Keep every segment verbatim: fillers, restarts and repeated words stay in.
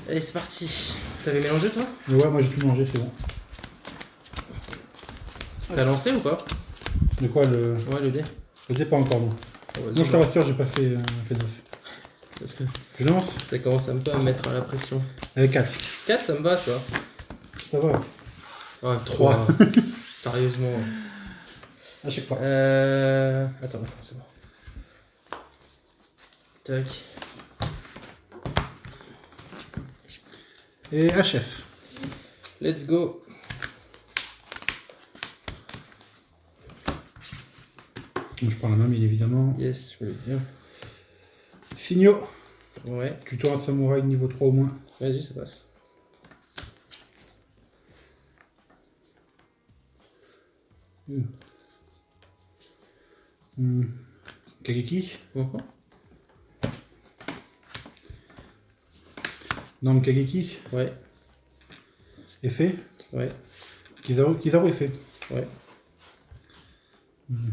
Allez, c'est parti. T'avais mélangé toi? Ouais, moi j'ai tout mangé, c'est bon. T'as lancé ou pas? De quoi le. Ouais, le dé. Le dé pas encore, non. Oh, non, je te rassure, j'ai pas fait, euh, fait neuf. Parce que je lance. Ça commence un peu à me mettre à la pression. Avec quatre. quatre, ça me va, tu vois. Ça va. Ouais, trois. Sérieusement. À chaque fois. Euh... Attends, c'est bon. Tac. Et H F. Let's go. Je prends la main, bien évidemment. Yes, je veux bien. Signaux. Ouais. Tuto un samouraï niveau trois au moins. Vas-y, ça passe. Mmh. Mmh. Kageki. Uh-huh. Non, Kageki. Ouais. Effet. Ouais. Kizaru, Kizaru effet. Ouais. Mmh.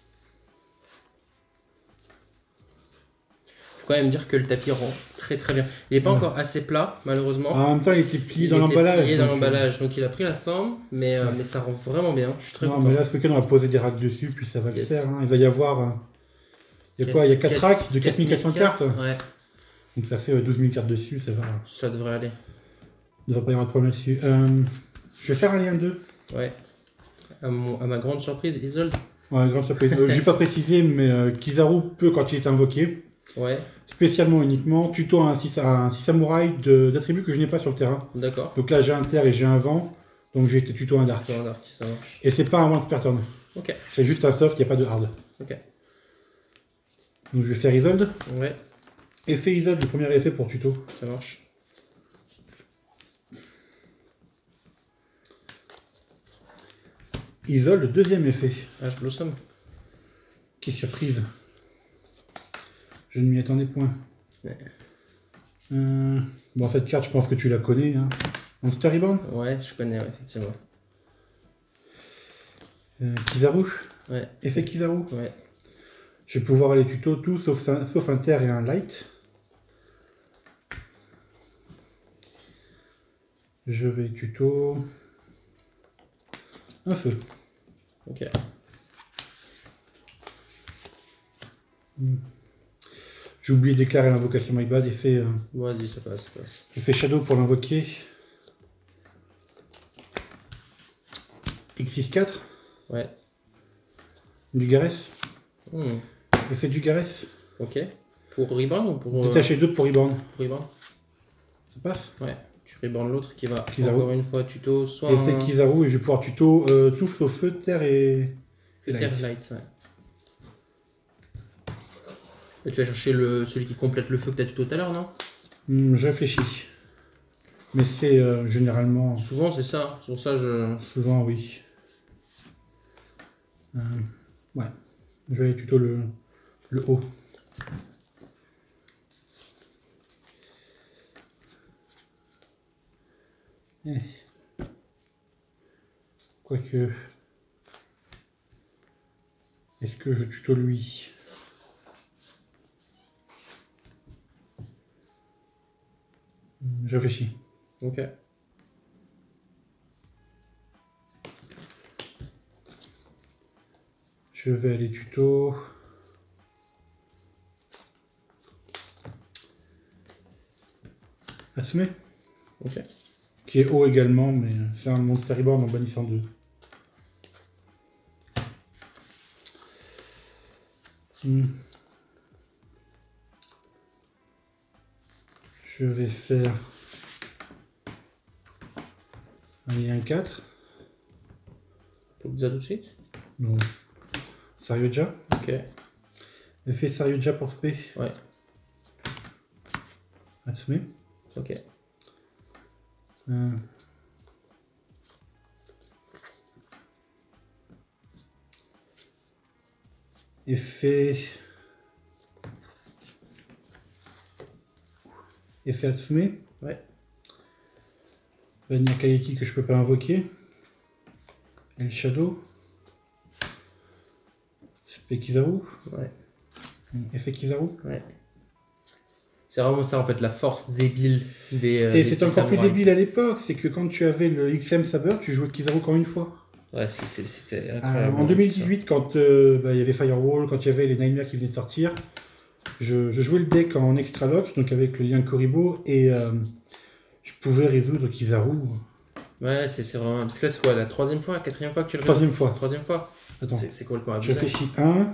Faut quand même dire que le tapis rend très très bien. Il n'est pas ouais. encore assez plat, malheureusement. Ah, en même temps, il était plié il dans l'emballage. plié dans l'emballage, donc il a pris la forme, mais, euh, ouais. mais ça rend vraiment bien. Je suis très non, content. mais là, ce week-end, on va poser des racks dessus, puis ça va yes. le faire. Hein. Il va y avoir. Euh... Il y a quatre, quoi? Il y a quatre, quatre racks de quatre mille quatre mille quatre cents cartes. Ouais. Donc ça fait euh, douze mille cartes dessus, ça va. Ça devrait aller. Il ne devrait pas y avoir de problème là-dessus. Euh, je vais faire un lien deux. Ouais. À, mon, à ma grande surprise, Isolde. Ouais, grande surprise. euh, je n'ai pas précisé, mais euh, Kizaru peut quand il est invoqué. Ouais. Spécialement uniquement, tuto un six samouraï d'attributs que je n'ai pas sur le terrain. D'accord. Donc là j'ai un terre et j'ai un vent, donc j'ai été tuto un dark. Tuto un dark, ça marche. Et c'est pas un once per turn. Ok. C'est juste un soft, il n'y a pas de hard. Ok. Donc je vais faire Isolde. Ouais. Effet Isolde, le premier effet pour tuto. Ça marche. Isolde, le deuxième effet. Ash Blossom. Quelle surprise. Je ne m'y attendais point. Ouais. Euh, bon, cette carte, je pense que tu la connais. Hein. Monster Reborn. Ouais, je connais, ouais, effectivement. Euh, Kizaru. Ouais. Effet Kizaru. Ouais. Je vais pouvoir aller tuto tout sauf un, sauf un terre et un light. Je vais tuto un feu. Ok. Hmm. J'ai oublié de déclarer l'invocation my bad. Effet. Euh... Vas-y, ça passe, ça passe. Effet Shadow pour l'invoquer. X six quatre. Ouais. Dugarès. Hmm. Effet Dugarès. Ok. Pour Reborn ou pour. Détacher euh... d'autres pour Reborn. Pour Reborn. Ça passe. Ouais. Tu Reborn l'autre qui va Kizaru. Encore une fois tuto soit. Effet un... Kizaru et je vais pouvoir tuto euh, tout sauf feu, terre et. Feu, terre, light, ouais. Et tu vas chercher le, celui qui complète le feu que tu as tuto tout à l'heure, non? hmm, Je réfléchis. Mais c'est euh, généralement. Souvent, c'est ça. Sur ça, je. Souvent, oui. Euh, ouais. Je vais aller tuto le, le haut. Eh. Quoique. Est-ce que je tuto lui? Je réfléchis. Ok. Je vais aller tuto. Atsume. Ok. Qui est haut également, mais c'est un Monster Reborn en bannissant deux. Hmm. Je vais faire un lien quatre. Pour Za tout de suite? Non. Saryuja. Ok. Effet Saryuja pour spé. Ouais. Atsume. Ok. Euh... Effet. Effet Atsume. Ouais. Il y a Kaiki que je peux pas invoquer. El Shadow. Spé Kizaru. Ouais. Effet Kizaru. Ouais. C'est vraiment ça en fait, la force débile des. Euh, Et des c'était six encore plus samouraïs. débile à l'époque, c'est que quand tu avais le X M Saber, tu jouais Kizaru encore une fois. Ouais, c'était c'était Euh, incroyable. en deux mille dix-huit, quand euh, bah, il y avait Firewall, quand il y avait les Nightmares qui venaient de sortir, je, je jouais le deck en extra lock, donc avec le lien Koribo, et euh, je pouvais résoudre Kizaru. Ouais, c'est c'est vraiment. Parce que là, c'est quoi, la troisième fois, la quatrième fois que tu le Troisième résous fois. Troisième fois. Attends, C'est c'est complètement je abusé. réfléchis. un,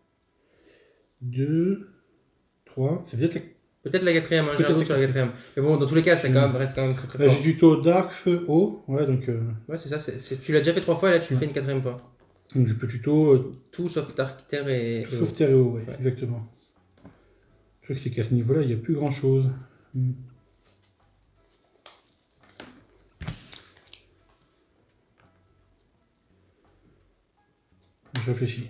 deux, trois, c'est peut-être la... Peut-être la quatrième, hein, j'ai un Peut-être doute sur la la quatrième. Mais bon, dans tous les cas, ça Hmm. quand même, reste quand même très très Bah, fort. j'ai du taux Dark, Feu, Eau, ouais, donc, euh, Ouais, c'est ça. c'est- c'est- Tu l'as déjà fait trois fois et là, tu le Ouais. fais une quatrième fois. donc je peux tuto euh, Tout sauf Dark Terre et. et sauf autres. Terre et Eau, ouais, Ouais. exactement. Je crois que c'est qu'à ce niveau-là, il n'y a plus grand-chose. Hmm. Je réfléchis.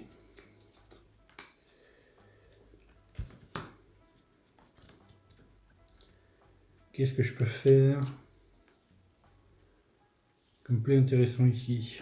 Qu'est-ce que je peux faire comme play intéressant ici?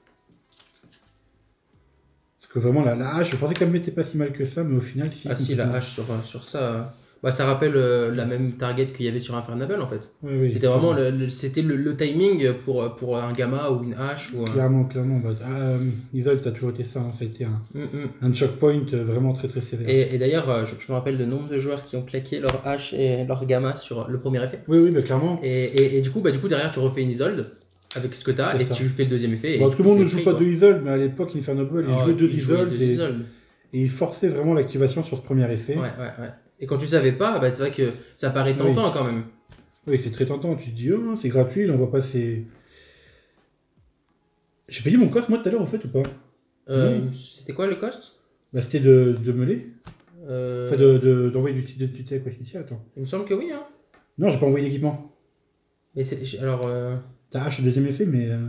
Parce que vraiment, la, la hache, je pensais qu'elle m'était pas si mal que ça, mais au final, si. Ah si, la complètement. hache sur, euh, sur ça. euh, Bah, ça rappelle euh, la même target qu'il y avait sur Infernable en fait. Oui, oui, C'était vraiment clairement. le, le- c'était le, le timing pour, pour un gamma ou une hache ou un. Clairement, clairement. Bah, ah, euh, Isolde, ça a toujours été ça. Hein, ça a été un, Mm, mm. un choke point euh, vraiment très très sévère. Et, et d'ailleurs, euh, je, je me rappelle le nombre de joueurs qui ont claqué leur hache et leur gamma sur le premier effet. Oui, oui, bah, clairement. Et, et, et du coup, bah, du coup, derrière, tu refais une Isolde avec ce que tu as C'est et ça. tu fais le deuxième effet. Et Bon, du tout coup, le monde c'est ne joue free, pas quoi. de Isolde, mais à l'époque, Infernable, ils Ah, jouaient deux tu jouais Isolde deux et, Isoldes. et ils forçaient vraiment l'activation sur ce premier effet. Ouais, ouais, ouais. Et quand tu savais pas, bah, c'est vrai que ça paraît tentant quand même. Oui, c'est très tentant. Tu te dis, oh, c'est gratuit, il envoie pas ses. J'ai payé mon cost, moi, tout à l'heure, en fait, ou pas? Euh, Non. C'était quoi le cost Bah, c'était de, de meuler. Euh, Enfin, de- de- d'envoyer du du du tech, quoi, c'est attends. Il me semble que oui. Hein. Non, j'ai pas envoyé d'équipement. Mais c'est j'ai- alors. euh, T'as hache deuxième effet, mais. euh,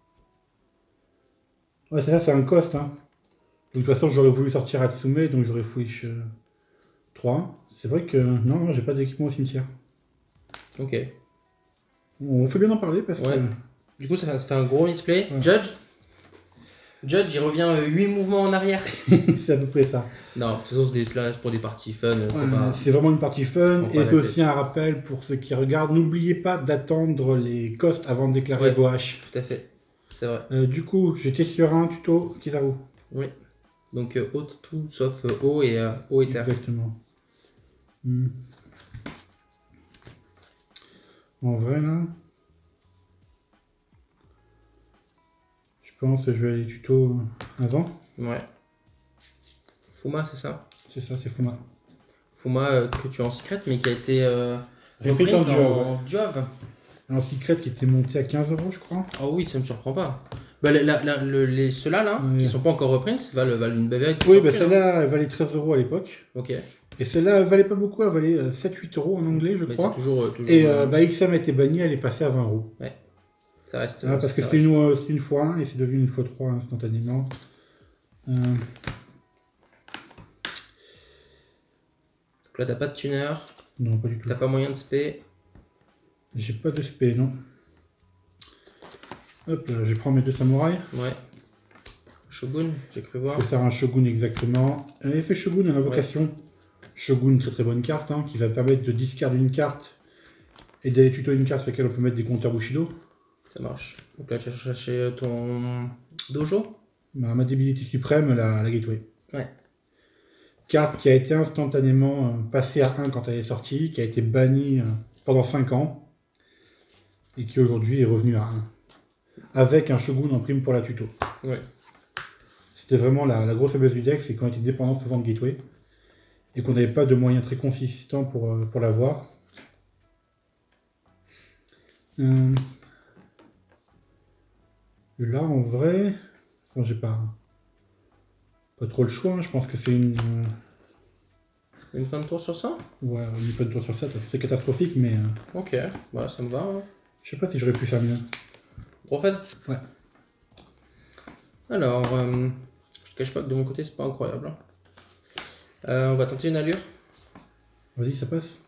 Ouais, c'est ça, c'est un cost. Hein. Donc, de toute façon, j'aurais voulu sortir Hatsume, donc j'aurais fouiche euh, trois. C'est vrai que. Non, non, j'ai pas d'équipement au cimetière. Ok. On fait bien d'en parler parce Ouais. Du coup, ça fait, ça fait un gros misplay. Ouais. Judge Judge, il revient huit mouvements en arrière. que c'est à peu près ça. Non, de toute façon, c'est des slash pour des parties fun. C'est Ouais, pas. c'est vraiment une partie fun. prend pas Et la c'est aussi tête. un rappel pour ceux qui regardent. N'oubliez pas d'attendre les costs avant de déclarer Ouais. vos haches. Tout à fait. C'est vrai. Euh, du coup, j'étais sur un tuto Kizaru. Oui. Donc, euh, haute tout sauf euh, eau et euh, eau et terre. Exactement. Hmm. En vrai, là, je pense que je vais aller tuto avant. Ouais. Fuma, c'est ça C'est ça, c'est Fuma. Fuma euh, que tu as en secret, mais qui a été euh, Reprint en reprint duo, en duave. Un secret qui était monté à quinze euros, je crois. Oh oui, ça me surprend pas. Bah, la- la- la- le- les, ceux-là, là, Ouais. qui sont pas encore reprints, valent, valent une bavette. Oui, bah celle-là, elle valait treize euros à l'époque. Ok. Et celle-là, elle valait pas beaucoup, elle valait euh, sept huit euros en anglais, je Mais crois. c'est toujours. euh, toujours Et euh, euh, bah, X M a été banni, elle est passée à vingt euros. ça reste. Ah, parce que ça c'était reste. une, euh, c'était une fois un et c'est devenu une fois trois instantanément. Euh, Donc là, t'as pas de tuner, non, pas du tout. t'as pas moyen de spé. J'ai pas de spé, non. Hop là, je prends mes deux samouraïs. Ouais. Shogun, j'ai cru voir. Je vais faire un Shogun exactement. Un effet Shogun à l'invocation. Shogun, très très bonne carte, hein, qui va permettre de discard une carte et d'aller tuto une carte sur laquelle on peut mettre des compteurs Bushido. Ça marche. Donc là, tu vas chercher ton dojo. Ma, ma débilité suprême, la, la Gateway. Ouais. Carte qui a été instantanément euh, passée à un quand elle est sortie, qui a été bannie euh, pendant cinq ans et qui aujourd'hui est revenue à un. Avec un Shogun en prime pour la tuto. Ouais. C'était vraiment la, la grosse faiblesse du deck, c'est qu'on était dépendant souvent de Gateway et qu'on n'avait pas de moyens très consistants pour, euh, pour l'avoir. Euh... Là, en vrai, bon, j'ai pas, pas trop le choix. Hein. Je pense que c'est une, euh... Une fin de tour sur ça. ouais, une bonne tour sur sept. C'est catastrophique, mais euh... Ok, bah ça me va. Hein. je sais pas si j'aurais pu faire mieux. Gros phase. Ouais. Alors, euh, je te cache pas que de mon côté, c'est pas incroyable. hein. Euh, on va tenter une allure. Vas-y, ça passe.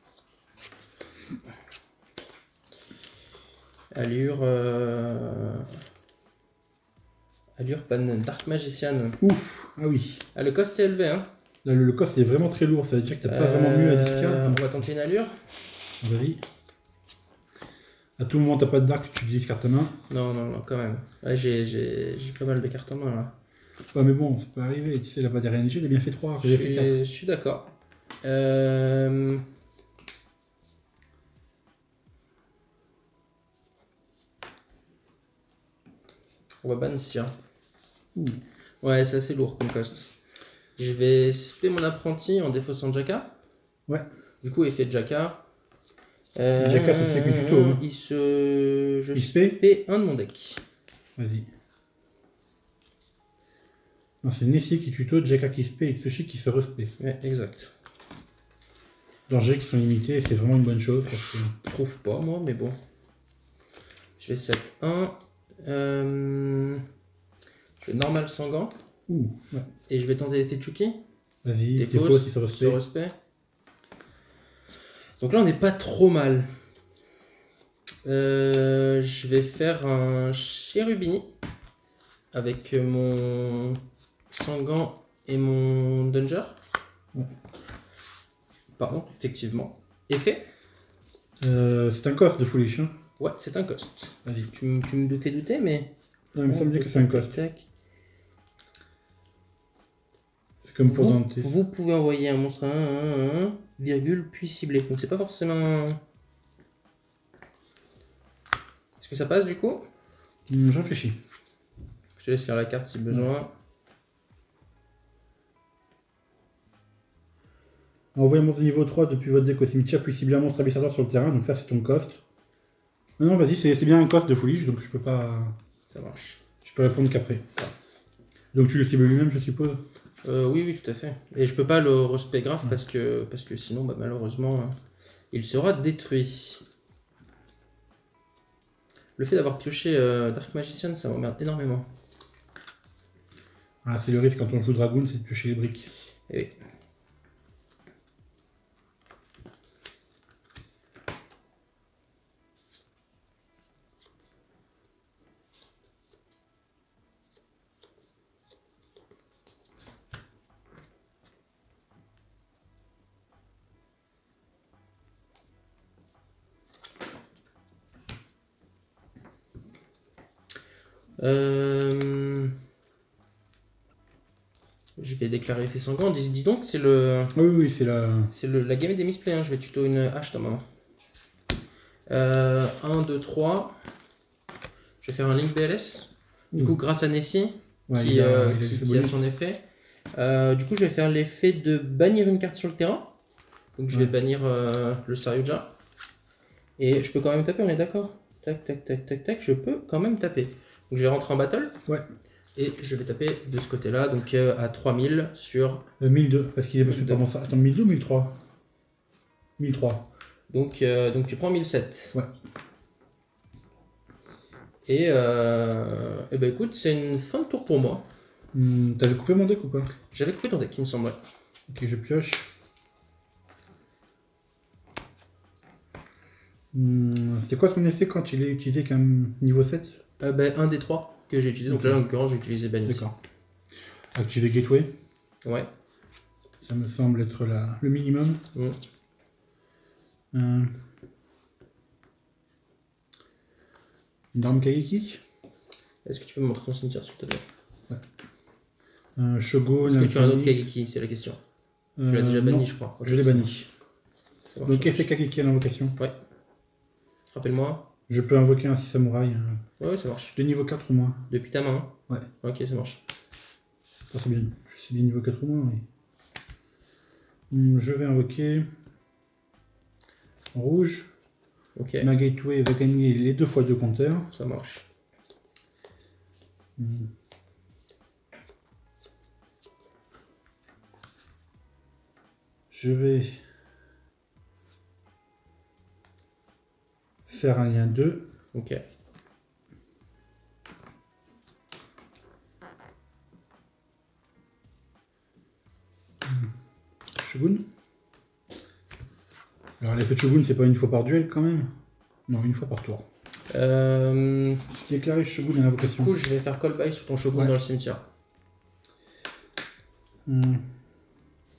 Allure. Euh... Allure pan Dark Magician. Ouf, ah oui. Ah, le cost est élevé, hein. Là, le, le coffre est vraiment très lourd, ça veut dire que t'as pas vraiment mieux à discard. Euh, on va tenter une allure. Vas-y. À tout moment, t'as pas de dark, tu discardes ta main. Non, non, non, quand même. Ouais, j'ai pas mal de cartes en main là. Ouais, mais bon, ça peut arriver. Tu sais, là-bas derrière N G, il a bien fait trois. Je suis, je suis d'accord. Euh... On va ban Sia. Ouais, c'est assez lourd comme cost. Je vais spé mon apprenti en défaussant Jaka. Ouais. Du coup, effet Jaka. Euh, Jaka, ça fait que tuto. Hein. Il se. Je il spé un de mon deck. Vas-y. Non, c'est Nessie qui tuto, Jaka qui spé et Tsushi qui se respé. Ouais, exact. Dangers qui sont limités, c'est vraiment une bonne chose. Parce que... Je trouve pas, moi, mais bon. Je vais sept un. Euh... Je vais normal sans gants. Ouh, ouais. Et je vais tenter des Tetsuki. Vas-y, des c'est faux, si se respect. respect. Donc là, on n'est pas trop mal. Euh, je vais faire un Cherubini avec mon Sangan et mon Danger. Ouais. Pardon, effectivement. Effet. Euh, c'est un coffre de Foolish. Hein. Ouais, c'est un cost. Vas-y. Tu, m- tu me fais douter, mais. Non, il me semble que c'est un cost. Tac. C'est comme pour Vous, Dante. vous pouvez envoyer un monstre un, un, un, virgule, puis cibler. Donc c'est pas forcément. Est-ce que ça passe du coup? Hum, je réfléchis. Je te laisse faire la carte si besoin. Ouais. Envoyez un monstre de niveau trois depuis votre deck au cimetière, puis cibler un monstre abyssalaire sur le terrain, donc ça c'est ton cost. Non, non, vas-y, c'est bien un cost de Foolish, donc je peux pas. Ça marche. Je peux répondre qu'après. Grave. Donc tu le cibles lui-même, je suppose? Euh, oui, oui, tout à fait. Et je peux pas le respect grave Ouais. parce que parce que sinon, bah, malheureusement, euh, il sera détruit. Le fait d'avoir pioché euh, Dark Magician, ça m'emmerde énormément. Ah, c'est le risque quand on joue Dragoon, c'est de piocher les briques. Et oui. Euh... Je vais déclarer effet sanguin. Dis, dis donc, c'est le, Ah oui, oui, c'est la. c'est le la game des misplays. Hein. Je vais tuto une hache ta maman. Euh, un, deux, trois. Je vais faire un Link B L S. Du Ouh. coup, grâce à Nessie, Ouais, qui, il a- euh, il a qui- fait qui a bonus. son effet. Euh, du coup, je vais faire l'effet de bannir une carte sur le terrain. Donc, je vais Ouais. bannir euh, le Saryuja. Et je peux quand même taper, on est d'accord? Tac, tac, tac, tac, tac. Je peux quand même taper. Donc, je vais rentrer en battle. Ouais. Et je vais taper de ce côté-là, donc euh, à trois mille sur. Euh, mille deux, parce qu'il est passé mille deux. par ça. Attends, mille deux ou mille trois? mille trois. Donc, euh, donc tu prends mille sept. Ouais. Et, euh, et ben écoute, c'est une fin de tour pour moi. Hum, T'avais coupé mon deck ou pas? J'avais coupé ton deck, il me semblait. Ok, je pioche. Hum, c'est quoi son effet quand il est utilisé comme niveau sept? Euh, ben, un des trois que j'ai utilisé. Donc Ok. là, en l'occurrence, j'ai utilisé Bannis. D'accord. Activer Gateway, Ouais. ça me semble être la, le minimum. Mm. Euh, une arme Kageki, Est-ce que tu peux me montrer ton cimetière, s'il te plaît? un Shogun. Est-ce que tu as un autre Phoenix. Kageki? C'est la question. Euh, Tu l'as déjà banni, non, je crois. Je l'ai banni. Ça marche, Donc ça effet marche. Kageki à l'invocation. Ouais. Rappelle-moi. Je peux invoquer un six samouraï euh, Ouais, ouais, ça marche. de niveau quatre ou moins. Depuis ta main. Hein. Ouais. Ok, ça marche. Ça, c'est bien. C'est bien niveau quatre ou moins, oui. Hum, Je vais invoquer en rouge. Ok, Ma Gateway va gagner les deux fois deux compteurs. ça marche. Hum. Je vais faire un lien deux. Ok. Shogun. Alors l'effet de Shogun, c'est pas une fois par duel quand même? Non, une fois par tour. Euh, Déclarer Shogun à du l'invocation. coup, je vais faire call by sur ton Shogun Ouais. dans le cimetière. Hum.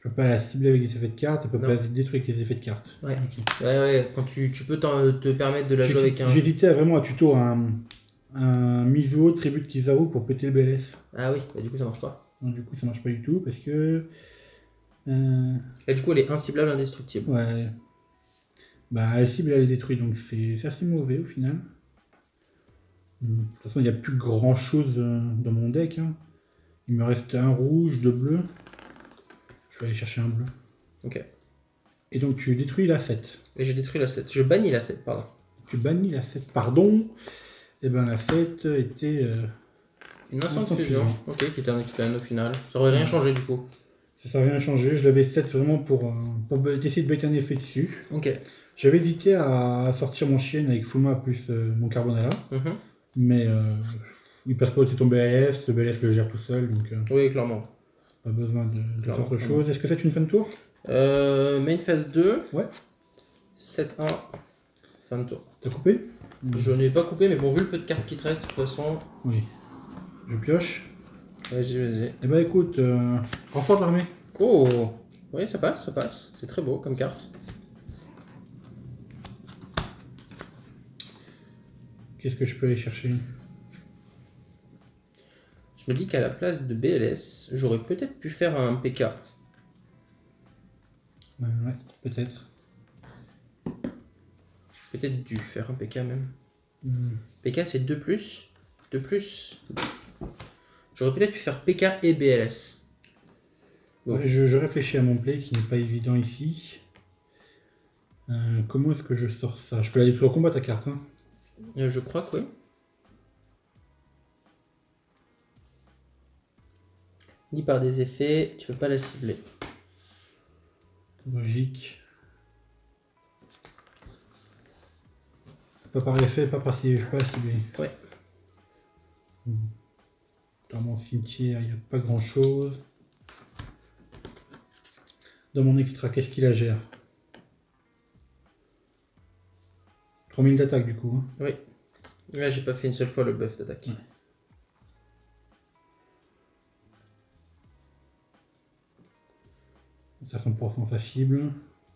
peux pas la cibler avec des effets de cartes, elle peut Non. pas être détruite avec les effets de cartes. Ouais. Ok. Ouais, ouais, quand tu, tu peux t'en- te permettre de la jouer avec un. J'hésitais vraiment à tuto un, un Mizuo Tribute Kizaru pour péter le B L S. Ah oui, bah, du coup ça marche pas. Donc, du coup, ça marche pas du tout parce que. Euh, Et du coup elle est inciblable, indestructible. ouais. Bah, elle cible, elle est détruite, donc c'est c'est assez mauvais au final. De toute façon, il n'y a plus grand chose dans mon deck. Hein. Il me reste un rouge, deux bleus. Je vais aller chercher un bleu. Ok. Et donc tu détruis la sept. Et j'ai détruit la sept. Je bannis la sept, pardon. Tu bannis la sept, pardon. Et ben la sept était. Euh, Une instant Instant de fusion. fusion. Ok, qui était un expand au final. Ça aurait rien Ouais. changé du coup. ça n'a rien changé. Je l'avais sept vraiment pour, euh, pour essayer de mettre un effet dessus. Ok. J'avais hésité à sortir mon chien avec Fuma plus euh, mon Carbonella. Mhm. Mais euh, il passe pas au-dessus de ton B L S. Le B L S le gère tout seul. Donc euh, Oui, clairement. pas besoin de, de faire Clairement, autre clairement. chose. Est-ce que c'est une fin de tour? Euh, main phase deux. Ouais. sept un. Fin de tour. T'as coupé? Je n'ai pas coupé, mais bon, vu le peu de cartes qui te reste, de toute façon. Oui. Je pioche. Vas-y, vas-y. Eh ben écoute, euh, renfort de l'armée. Oh! Oui, ça passe, ça passe. C'est très beau comme carte. Qu'est-ce que je peux aller chercher? Je me dis qu'à la place de B L S, j'aurais peut-être pu faire un P K. Euh, ouais, peut-être. Peut-être dû faire un P K même. Hmm. P K c'est deux plus. deux plus. J'aurais peut-être pu faire P K et B L S. Bon. Ouais, je, je réfléchis à mon play qui n'est pas évident ici. Euh, comment est-ce que je sors ça? Je peux la détruire au combat ta carte. Hein. Euh, je crois que oui. Ni par des effets, tu peux pas la cibler. Logique. Pas par effet, pas par cible, je peux pas la cibler. Ouais. Hmm. Dans mon cimetière, il n'y a pas grand chose. Dans mon extra, qu'est-ce qu'il a gère? trois mille d'attaque du coup. Hein. Oui. Là, j'ai pas fait une seule fois le buff d'attaque. Ouais. Ça cent pour cent facile.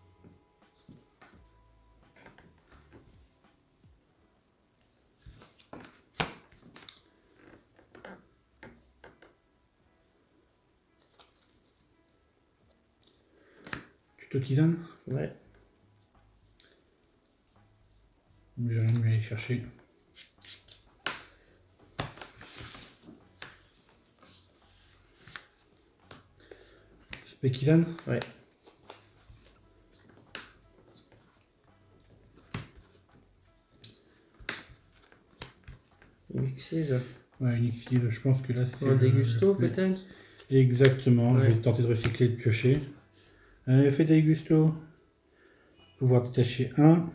Tu te tisanes? Ouais. J'ai rien à aller chercher. Spékizan? Ouais. Uxis. Ouais, une X I, je pense que là c'est. Un le- Dégusto le- peut-être. Exactement, Ouais. je vais tenter de recycler et de piocher. Un effet Dégusto. Pouvoir détacher un.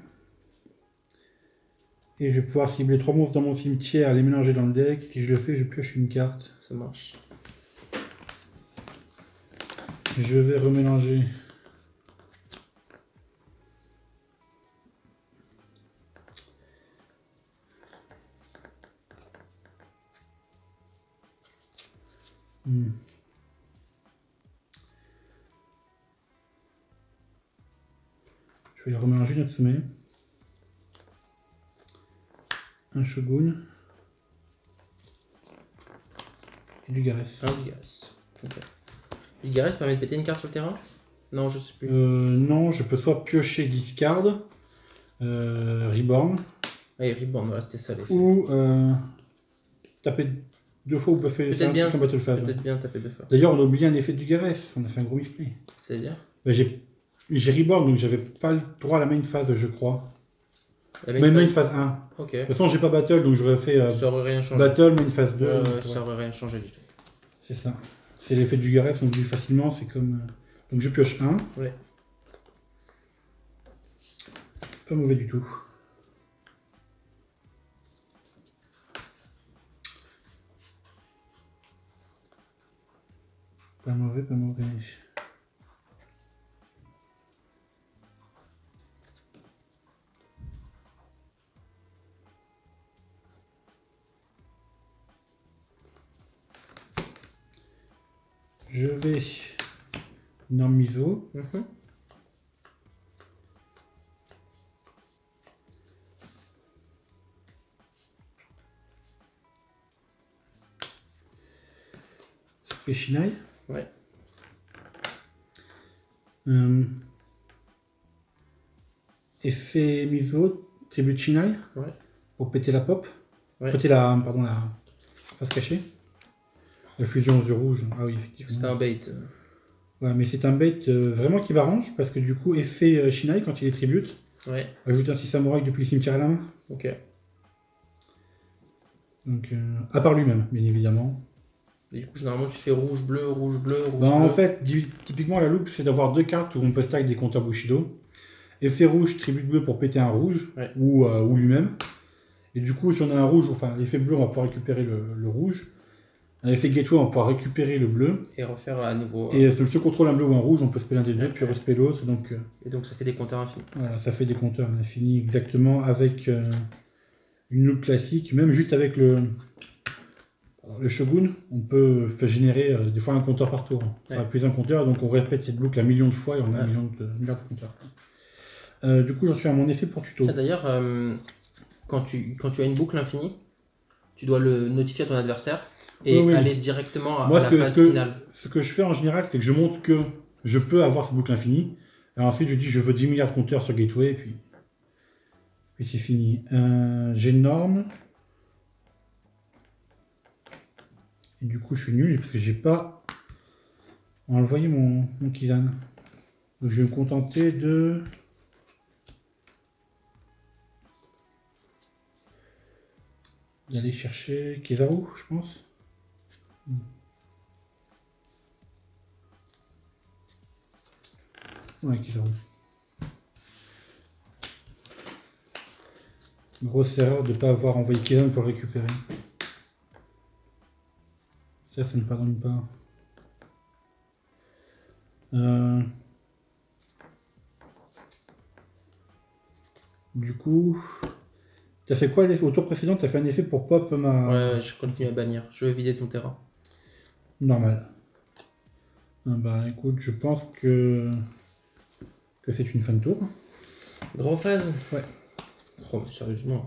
Et je vais pouvoir cibler trois monstres dans mon cimetière, les mélanger dans le deck. Si je le fais, je pioche une carte. Ça marche. Je vais remélanger. Hmm. Je vais les remélanger Natsume. Un Shogun. Et du Gareth. Un Vigares. Ok. Vigares permet de péter une carte sur le terrain? Non, je sais plus. Euh, non, je peux soit piocher discard, euh, Reborn, Ah, il Reborn, voilà, c'était ça l'effet. ou euh, taper deux fois ou buffer Peut-être ça bien. en battle phase. Peut-être bien taper deux fois. D'ailleurs, on a oublié un effet du Gareth, on a fait un gros misplay. C'est-à-dire? Bah, j'ai j'ai Reborn, donc j'avais pas le droit à la main phase, je crois. La Main, main phase- phase un. Ok. De toute façon, j'ai pas battle, donc j'aurais fait euh, Ça aurait rien changé. battle, main phase deux. Ouais, donc, ouais, ouais. ça aurait rien changé du tout. C'est ça. C'est l'effet du Gareth, on oublie facilement, c'est comme... euh, Donc je pioche un. Ouais. Pas mauvais du tout. Pas mauvais, pas mauvais. Je vais Norme Miso. Mhm. Spé Shinai. Ouais. Euh, effet Miso, Tribut Shinai. Ouais. Pour péter la pop. Ouais. Péter la, pardon, la face cachée. La fusion aux yeux rouges. Ah oui, effectivement. C'était un bait. Ouais, mais c'est un bait euh, vraiment qui m'arrange parce que du coup, effet euh, Shinai quand il est tribute. Ouais. Ajoute un six samouraï depuis le cimetière à la main. Ok. Donc, euh, à part lui-même, bien évidemment. Et du coup, généralement, tu fais rouge, bleu, rouge, bleu, rouge, Bah, bleu. en fait, typiquement, la loupe, c'est d'avoir deux cartes où on peut stack des compteurs Bushido. Effet rouge, tribut bleu pour péter un rouge, Ouais. ou, euh, ou lui-même. Et du coup, si on a un rouge, enfin, l'effet bleu, on va pouvoir récupérer le, le rouge. Un effet gateway, on va pouvoir récupérer le bleu. Et refaire à nouveau. Et si on contrôle un bleu ou un rouge, on peut spell un des deux, Ouais. puis respect l'autre. Donc, euh, Et donc, ça fait des compteurs infinis. voilà, ça fait des compteurs à l'infini, exactement, avec euh, une loupe classique. Même juste avec le, le Shogun, on peut faire générer euh, des fois un compteur par tour. Ça Ouais. va plus un compteur, donc on répète cette boucle un million de fois et on a Ouais. un million de, milliard de compteurs. Euh, du coup, j'en suis à mon effet pour tuto. Tiens, D'ailleurs, euh, quand, tu, quand tu as une boucle infinie, tu dois le notifier à ton adversaire et Oui, oui. aller directement à, Moi, à ce la que, phase ce, que, finale. ce que je fais en général, c'est que je montre que je peux avoir cette boucle infinie. Et ensuite, je dis je veux dix milliards de compteurs sur Gateway, et puis, puis c'est fini. Euh, J'ai une norme. Et du coup, je suis nul parce que j'ai pas envoyé mon, mon Kizan. Donc, je vais me contenter de. d'aller chercher Kizaru, je pense. Ouais, Kizaru. Grosse erreur de ne pas avoir envoyé Kizan pour le récupérer. Ça, ça ne pardonne pas. Euh... Du coup, t'as fait quoi au tour précédent? T'as fait un effet pour pop ma... Ouais, je continue à bannir. Je vais vider ton terrain. Normal. Ah bah écoute, je pense que que c'est une fin de tour. Draw phase. Ouais. Oh, sérieusement.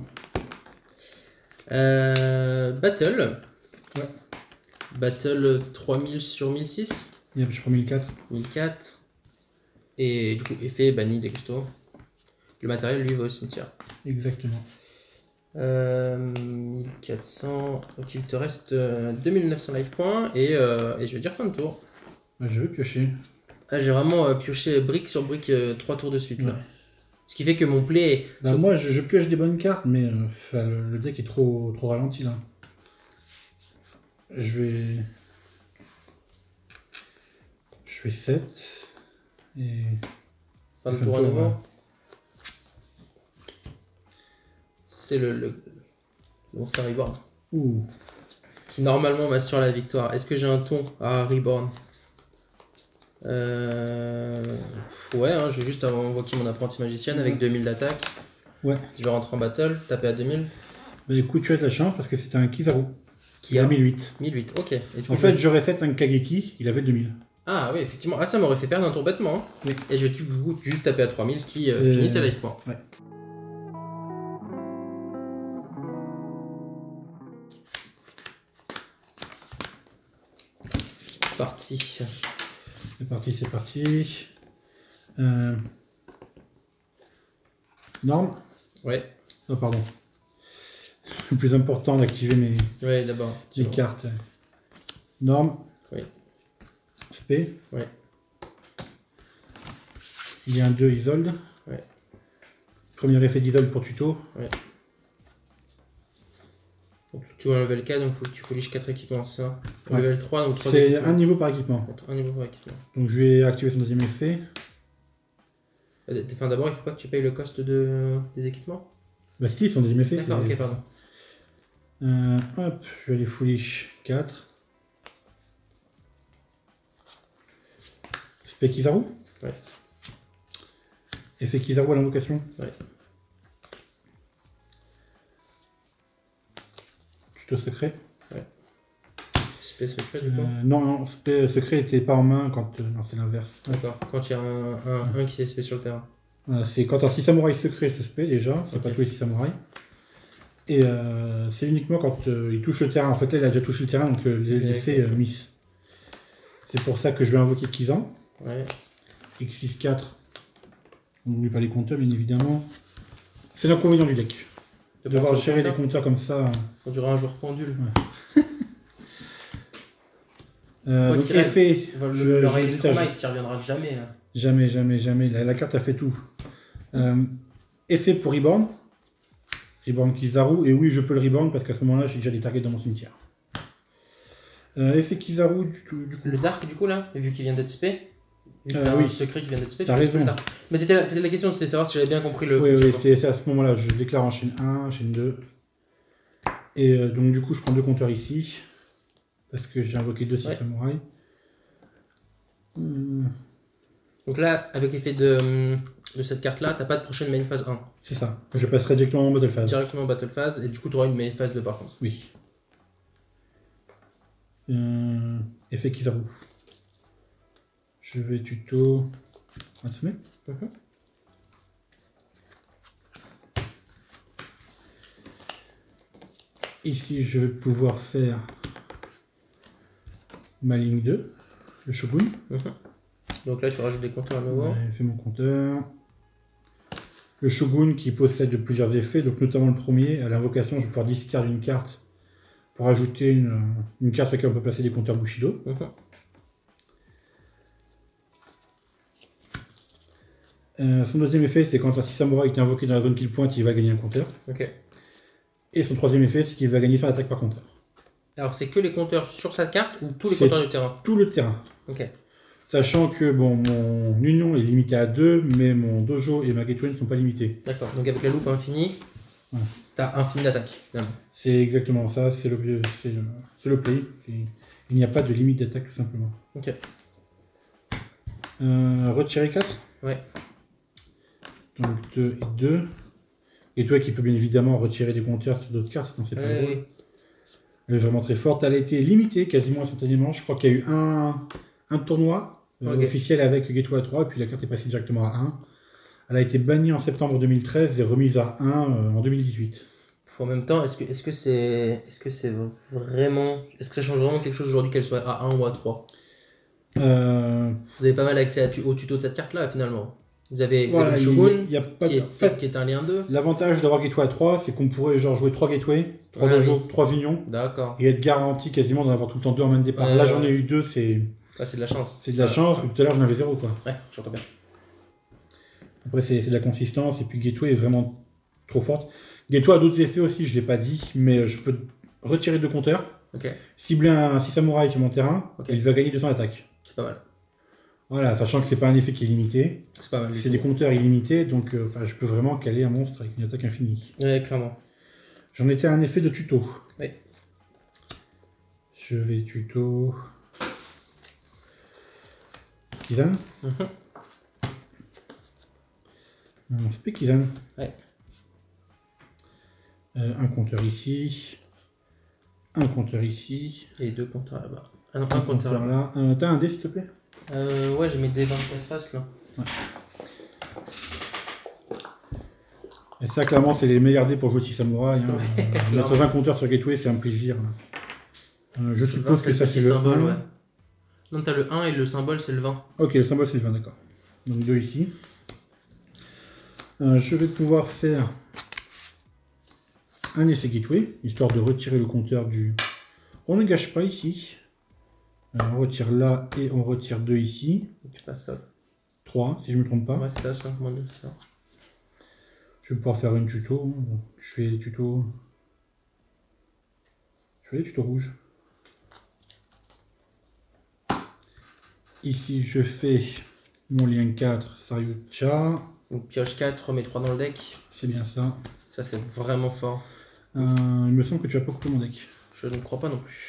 Euh, battle. Ouais. Battle trois mille sur mille six. Yep, je prends mille quatre. mille quatre. Et du coup, effet banni d'Exto. Le matériel, lui, va au cimetière. Exactement. Euh, mille quatre cents. Donc il te reste euh, deux mille neuf cents life points. Et, euh, et je vais dire fin de tour. Bah, je vais piocher. Ah, j'ai vraiment euh, pioché brique sur brique euh, trois tours de suite. Ouais. Là. Ce qui fait que mon play. Bah, sur- moi, je, je pioche des bonnes cartes, mais euh, enfin, le, le deck est trop, trop ralenti là. Je vais. Je fais sept. Et. Fin de fin de tour à tour, nouveau. ouais. C'est le, le, le Monster Reborn. Ouh. Qui normalement m'assure la victoire. Est-ce que j'ai un ton à Reborn? euh... Ouais, hein, je vais juste invoquer mon apprenti magicienne avec deux mille d'attaque. Ouais. Je vais rentrer en battle, taper à deux mille. Bah écoute, tu as de la chance parce que c'était un Kizaru. Qui Il a a mille huit. mille huit, ok. Et du coup, En je fait, vais- j'aurais fait un Kageki, il avait deux mille. Ah oui, effectivement. Ah, ça m'aurait fait perdre un tour bêtement. Hein. Oui. Et je vais du coup juste taper à trois mille, ce qui euh, C'est- finit tes life points. Ouais. C'est parti. C'est parti, c'est parti. Euh... Norme. Ouais, Oh, pardon. Le plus important d'activer mes, ouais, d'abord. mes tu vois. cartes. Norme. Oui. Spé. Ouais. Il y a un deux Isolde. Ouais. Premier effet d'Isolde pour tuto. Donc, tu vois un level quatre, donc faut que tu fouliches quatre équipements, c'est ça? Ouais. Level trois, donc trois C'est équipements. un niveau par équipement. Un niveau par équipement. Donc je vais activer son deuxième effet. Euh, Enfin, d'abord, il faut pas que tu payes le cost de... des équipements? Bah si, son deuxième effet. D'accord, c'est- ok, pardon. Euh, hop, je vais aller foolish quatre. Spé Kizaru. Ouais. Effet Kizaru à l'invocation. Ouais. Tuto secret. Spé secret du coup. Euh, non, non, spé secret était pas en main quand. euh, non, c'est l'inverse. D'accord, quand il y a un, un, un qui s'est spé sur le terrain. Voilà, c'est quand un six samouraïs secret se spé déjà, c'est Ok. pas tous les six samouraïs. Et euh, c'est uniquement quand euh, il touche le terrain. En fait, là, il a déjà touché le terrain, donc euh, l'effet euh, miss. C'est pour ça que je vais invoquer Kizan. Ouais. X six quatre. On n'oublie pas les compteurs, bien évidemment. C'est l'inconvénient du deck. De Devoir penser au gérer des compteur. compteurs comme ça. On dirait un joueur pendule. Euh, Quoi donc, qu'il rêve, effet. Le- je- Le je Ray détache. Trauma, il t'y reviendra jamais là. Jamais, jamais, jamais. La, la carte a fait tout. Euh, effet pour Reborn. Reborn Kizaru. Et oui, je peux le Reborn parce qu'à ce moment-là, j'ai déjà des targets dans mon cimetière. Euh, effet Kizaru, du, tout- du coup. Le Dark du coup là, vu qu'il vient d'être spé. Vu que Euh, t'as oui. un secret qui vient d'être spé, tu T'as peux spé le raison. Dark. Mais c'était la, c'était la question, c'était de savoir si j'avais bien compris le. Oui, oui, fonctionnement. c'est c'est à ce moment-là. Je déclare en chaîne un, chaîne deux. Et euh, donc, du coup, je prends deux compteurs ici. Parce que j'ai invoqué deux six Ouais. samouraïs. Hum, Donc là, avec l'effet de, de cette carte là, t'as pas de prochaine main phase un. c'est ça. Je passerai directement en battle phase. Directement battle phase, et du coup tu auras une main phase deux par contre. Oui. Euh, effet Kizaru. Je vais tuto. Natsume. Mhm. Ici, je vais pouvoir faire ma ligne deux, le Shogun. Mhm. Donc là tu rajoutes des compteurs à nouveau. Ouais, fait mon compteur. Le Shogun qui possède plusieurs effets, donc notamment le premier, à l'invocation, je vais pouvoir discard une carte pour ajouter une, une carte sur laquelle on peut placer des compteurs Bushido. Mhm. Euh, son deuxième effet, c'est quand un six samouraï est invoqué dans la zone qu'il pointe, il va gagner un compteur. Ok. Et son troisième effet, c'est qu'il va gagner son attaque par compteur. Alors c'est que les compteurs sur cette carte ou tous les C'est- compteurs du terrain? Tout le terrain. Ok. Sachant que bon, mon union est limité à deux, mais mon dojo et ma gateway ne sont pas limités. D'accord. Donc avec la loupe infinie, Ouais. t'as infini d'attaque finalement. C'est exactement ça, c'est le, c'est le, c'est le play. C'est- Il n'y a pas de limite d'attaque tout simplement. Ok. Euh, retirer quatre. Ouais. Donc deux et deux. Et toi qui peux bien évidemment retirer des compteurs sur d'autres cartes, sinon c'est pas Ouais, drôle. ouais. Elle est vraiment très forte. Elle a été limitée quasiment instantanément. Je crois qu'il y a eu un, un tournoi euh, Ok. officiel avec Gateway à trois, et puis la carte est passée directement à un. Elle a été bannie en septembre deux mille treize et remise à un euh, en deux mille dix-huit. En même temps, est-ce que est-ce que c'est est-ce que c'est vraiment est-ce que ça change vraiment quelque chose aujourd'hui qu'elle soit à un ou à trois? Euh, Vous avez pas mal accès à tu- au tuto de cette carte là finalement. Vous avez, vous voilà, avez le il Shogun il y a pas qui, de... est, en fait, qui est un lien deux. l'avantage d'avoir Gateway à trois, c'est qu'on pourrait genre jouer trois Gateway, trois Ouais, dojos, oui. trois unions, D'accord. et être garanti quasiment d'en avoir tout le temps deux en main de départ. Ouais, Là ouais, j'en ai ouais. eu deux, c'est Ouais, c'est de la chance. c'est de la Ça- chance. Tout à l'heure j'en avais zéro quoi. Ouais, j'entends bien. Après c'est c'est de la consistance, et puis Gateway est vraiment trop forte. Gateway a d'autres effets aussi, je l'ai pas dit, mais je peux retirer deux compteurs, Ok, cibler un six samouraï sur mon terrain, Ok. et il va gagner deux cents attaques. c'est pas mal. Voilà, sachant que c'est pas un effet qui est limité, C'est pas mal. du c'est tout. des compteurs illimités, donc euh, enfin, je peux vraiment caler un monstre avec une attaque infinie. Ouais, clairement. J'en étais à un effet de tuto. Oui. Je vais tuto. Kizan. Mhm. Un spé Kizan. Ouais. Euh, un compteur ici. Un compteur ici. Et deux compteurs là-bas. Ah non, Un un compteur là-bas. là. Euh, T'as un dé s'il te plaît? Euh, ouais, j'ai mis des vingt-quatre faces là. Et ça, clairement, c'est les meilleurs dés pour jouer six samouraïs. Hein. Ouais, Euh, clairement. mettre vingt compteurs sur Gateway, c'est un plaisir. Euh, je suppose vingt, que ça, le c'est petit le symbole, un. ouais. Non, t'as le un et le symbole c'est le vingt. Ok, le symbole, c'est le vingt, d'accord. Donc deux ici. Euh, je vais pouvoir faire un effet Gateway, histoire de retirer le compteur du... On ne gâche pas ici. Euh, on retire là et on retire deux ici. Tu passes ça. trois, si je ne me trompe pas. Ouais, c'est ça, cinq moins deux, c'est ça. Je vais pouvoir faire une tuto. Bon, je fais les tutos. Je fais les tutos rouges. Ici, je fais mon lien quatre, Saryuja. Donc pioche quatre, remets trois dans le deck. C'est bien ça. Ça c'est vraiment fort. Euh, il me semble que tu as pas coupé mon deck. Je ne crois pas non plus.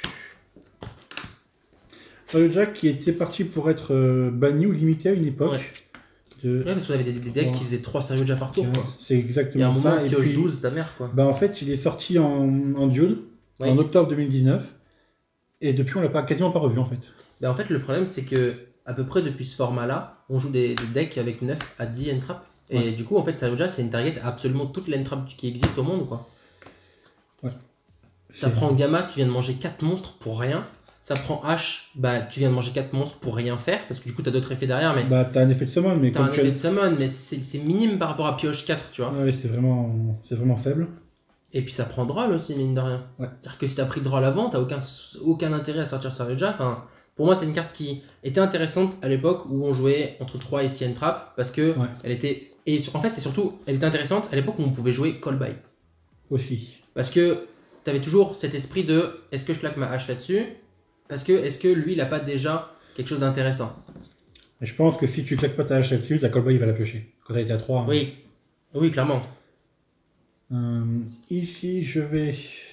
Saryuja qui était parti pour être euh, banni ou limité à une époque. Ouais. De... Ouais, parce qu'on avait des, des decks Trois. qui faisaient trois sérieux déjà par tour, quoi. C'est Il y a un exactement moment, ça. Et pioche puis, douze, ta mère, quoi. bah, en fait, il est sorti en, en duel Ouais. en octobre deux mille dix-neuf. Et depuis, on l'a pas, quasiment pas revu en fait. Ben, en fait, le problème, c'est que à peu près depuis ce format-là, on joue des, des decks avec neuf à dix end-traps. Et Ouais. du coup, en fait, Saryuja, c'est une target à absolument toutes les end-traps qui existent au monde, quoi. Ouais. Ça C'est- prend Gamma, tu viens de manger quatre monstres pour rien. Ça prend H, bah tu viens de manger quatre monstres pour rien faire, parce que du coup, t'as d'autres effets derrière, mais Bah, t'as un effet de summon, mais t'as comme un tu effet as... de summon, mais c'est c'est minime par rapport à Pioche quatre, tu vois. Ouais, c'est vraiment... c'est vraiment faible. Et puis ça prend Droll aussi, mine de rien. Ouais. C'est-à-dire que si t'as pris Droll avant, t'as aucun, aucun intérêt à sortir Saryuja. Enfin, pour moi, c'est une carte qui était intéressante à l'époque où on jouait entre trois et six end-traps, parce que Ouais. elle était. Et sur- en fait, c'est surtout, elle était intéressante à l'époque où on pouvait jouer Call By. Aussi. Parce que t'avais toujours cet esprit de est-ce que je claque ma hache là-dessus? Parce que est-ce que lui, il a pas déjà quelque chose d'intéressant? Et je pense que si tu claques pas ta hache là-dessus, ta callback il va la piocher. Quand elle était à trois. hein. Oui, oui, clairement. Euh, ici, je vais...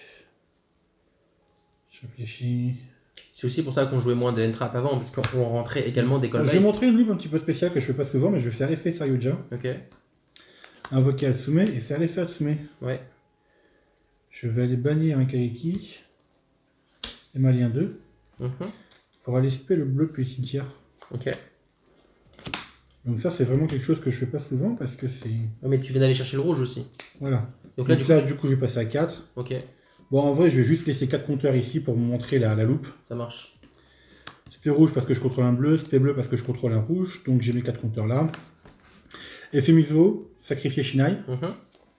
Je réfléchis... C'est aussi pour ça qu'on jouait moins de end-trap avant, parce qu'on rentrait également des call Je vais by. montrer une loupe un petit peu spéciale que je fais pas souvent, mais je vais faire effet Saryuja, Ok, invoquer Atsume et faire l'effet Atsume. ouais. Je vais aller bannir un Kaiki et Malien deux Mhm. pour aller spé le bleu puis le cimetière. Ok. Donc ça, c'est vraiment quelque chose que je fais pas souvent parce que c'est... Oh, mais tu viens d'aller chercher le rouge aussi. Voilà. Donc là, Donc du là, coup, du coup, je vais passer à quatre. ok, Bon, en vrai, je vais juste laisser quatre compteurs ici pour vous montrer la, la loupe. ça marche. Spé rouge parce que je contrôle un bleu, spé bleu parce que je contrôle un rouge. Donc j'ai mes quatre compteurs là. Effet Mizuo, sacrifier Shinai. Mhm.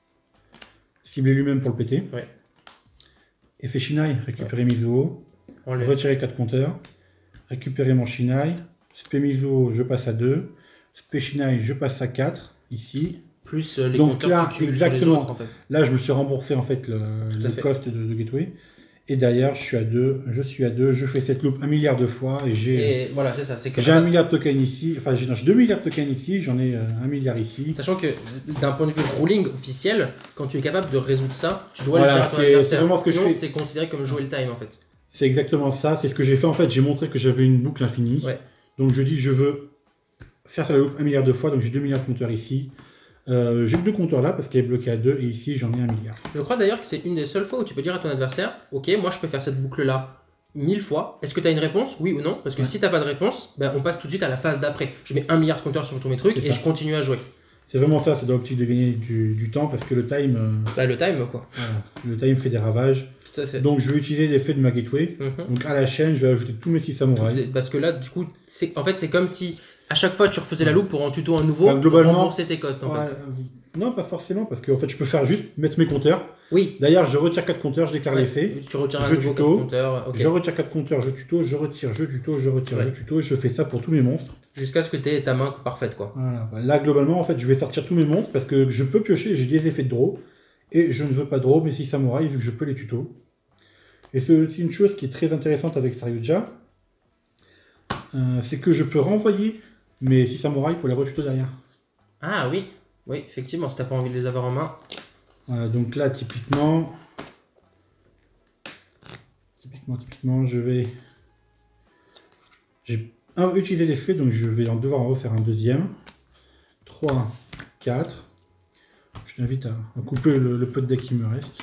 Cibler lui-même pour le péter. Ouais. Effet Shinai, récupérer Mizuo. On l'a. Retirer quatre compteurs. Récupérer mon Shinai. Spé Mizuo, je passe à deux. Spé Shinai, je passe à quatre. Ici. Plus euh, les Donc compteurs là, que tu cumules sur les exactement. autres, en fait. Là, je me suis remboursé en fait le, Tout à le fait. cost de, de Gateway. Et derrière, je suis à deux. Je suis à deux. Je fais cette loupe un milliard de fois. Et j'ai Et voilà, c'est ça. C'est que j'ai un milliard de tokens ici. Enfin, j'ai non, j'ai deux milliards de tokens ici. J'en ai euh, un milliard ici. Sachant que d'un point de vue ruling officiel, quand tu es capable de résoudre ça, tu dois Voilà, le dire à ton c'est- adversaire. c'est vraiment ce que je Sinon, fais. c'est considéré comme jouer le time en fait. C'est exactement ça. C'est ce que j'ai fait en fait. J'ai montré que j'avais une boucle infinie. Ouais. Donc je dis je veux faire ça la loupe un milliard de fois. Donc j'ai deux milliards de compteurs ici. Euh, j'ai que deux compteurs là parce qu'elle est bloquée à deux. Et ici, j'en ai un milliard. Je crois d'ailleurs que c'est une des seules fois où tu peux dire à ton adversaire, ok, moi je peux faire cette boucle là mille fois. Est-ce que tu as une réponse, oui ou non? Parce que Ouais. si t'as pas de réponse, ben, on passe tout de suite à la phase d'après. Je mets un milliard de compteurs sur tous mes trucs C'est et ça. je continue à jouer. C'est vraiment ça. C'est dans l'optique de gagner du, du temps parce que le time, euh, Bah, le time quoi. voilà, le time fait des ravages. Tout à fait. Donc je vais utiliser l'effet de ma gateway. Mhm. Donc à la chaîne, je vais ajouter tous mes six samouraïs. Parce que là, du coup, c'est en fait c'est comme si à chaque fois tu refaisais la loupe pour en tuto un nouveau, Enfin, globalement, pour rembourser tes costs en Ouais, fait. euh, non, pas forcément, parce qu'en fait, je peux faire juste mettre mes compteurs. Oui. D'ailleurs, je retire quatre compteurs, je déclare Ouais. l'effet. Tu retires un Je nouveau tuto. compteur. ok. Je retire quatre compteurs, je tuto, je retire, je tuto, je retire, Ouais. je tuto, et je fais ça pour tous mes monstres. Jusqu'à ce que tu aies ta main parfaite quoi. Voilà. Là, globalement, en fait, je vais sortir tous mes monstres parce que je peux piocher, j'ai des effets de draw. Et je ne veux pas draw mes six samouraïs vu que je peux les tuto. Et c'est aussi une chose qui est très intéressante avec Saryuja. Euh, c'est que je peux renvoyer mes six samouraïs pour les retuto derrière. Ah oui, oui, effectivement, si t'as pas envie de les avoir en main. Voilà, donc là, typiquement, typiquement, typiquement, je vais, j'ai un, utilisé l'effet, donc je vais en devoir en refaire un deuxième. trois, quatre. Je t'invite à, à couper le, le peu de deck qui me reste.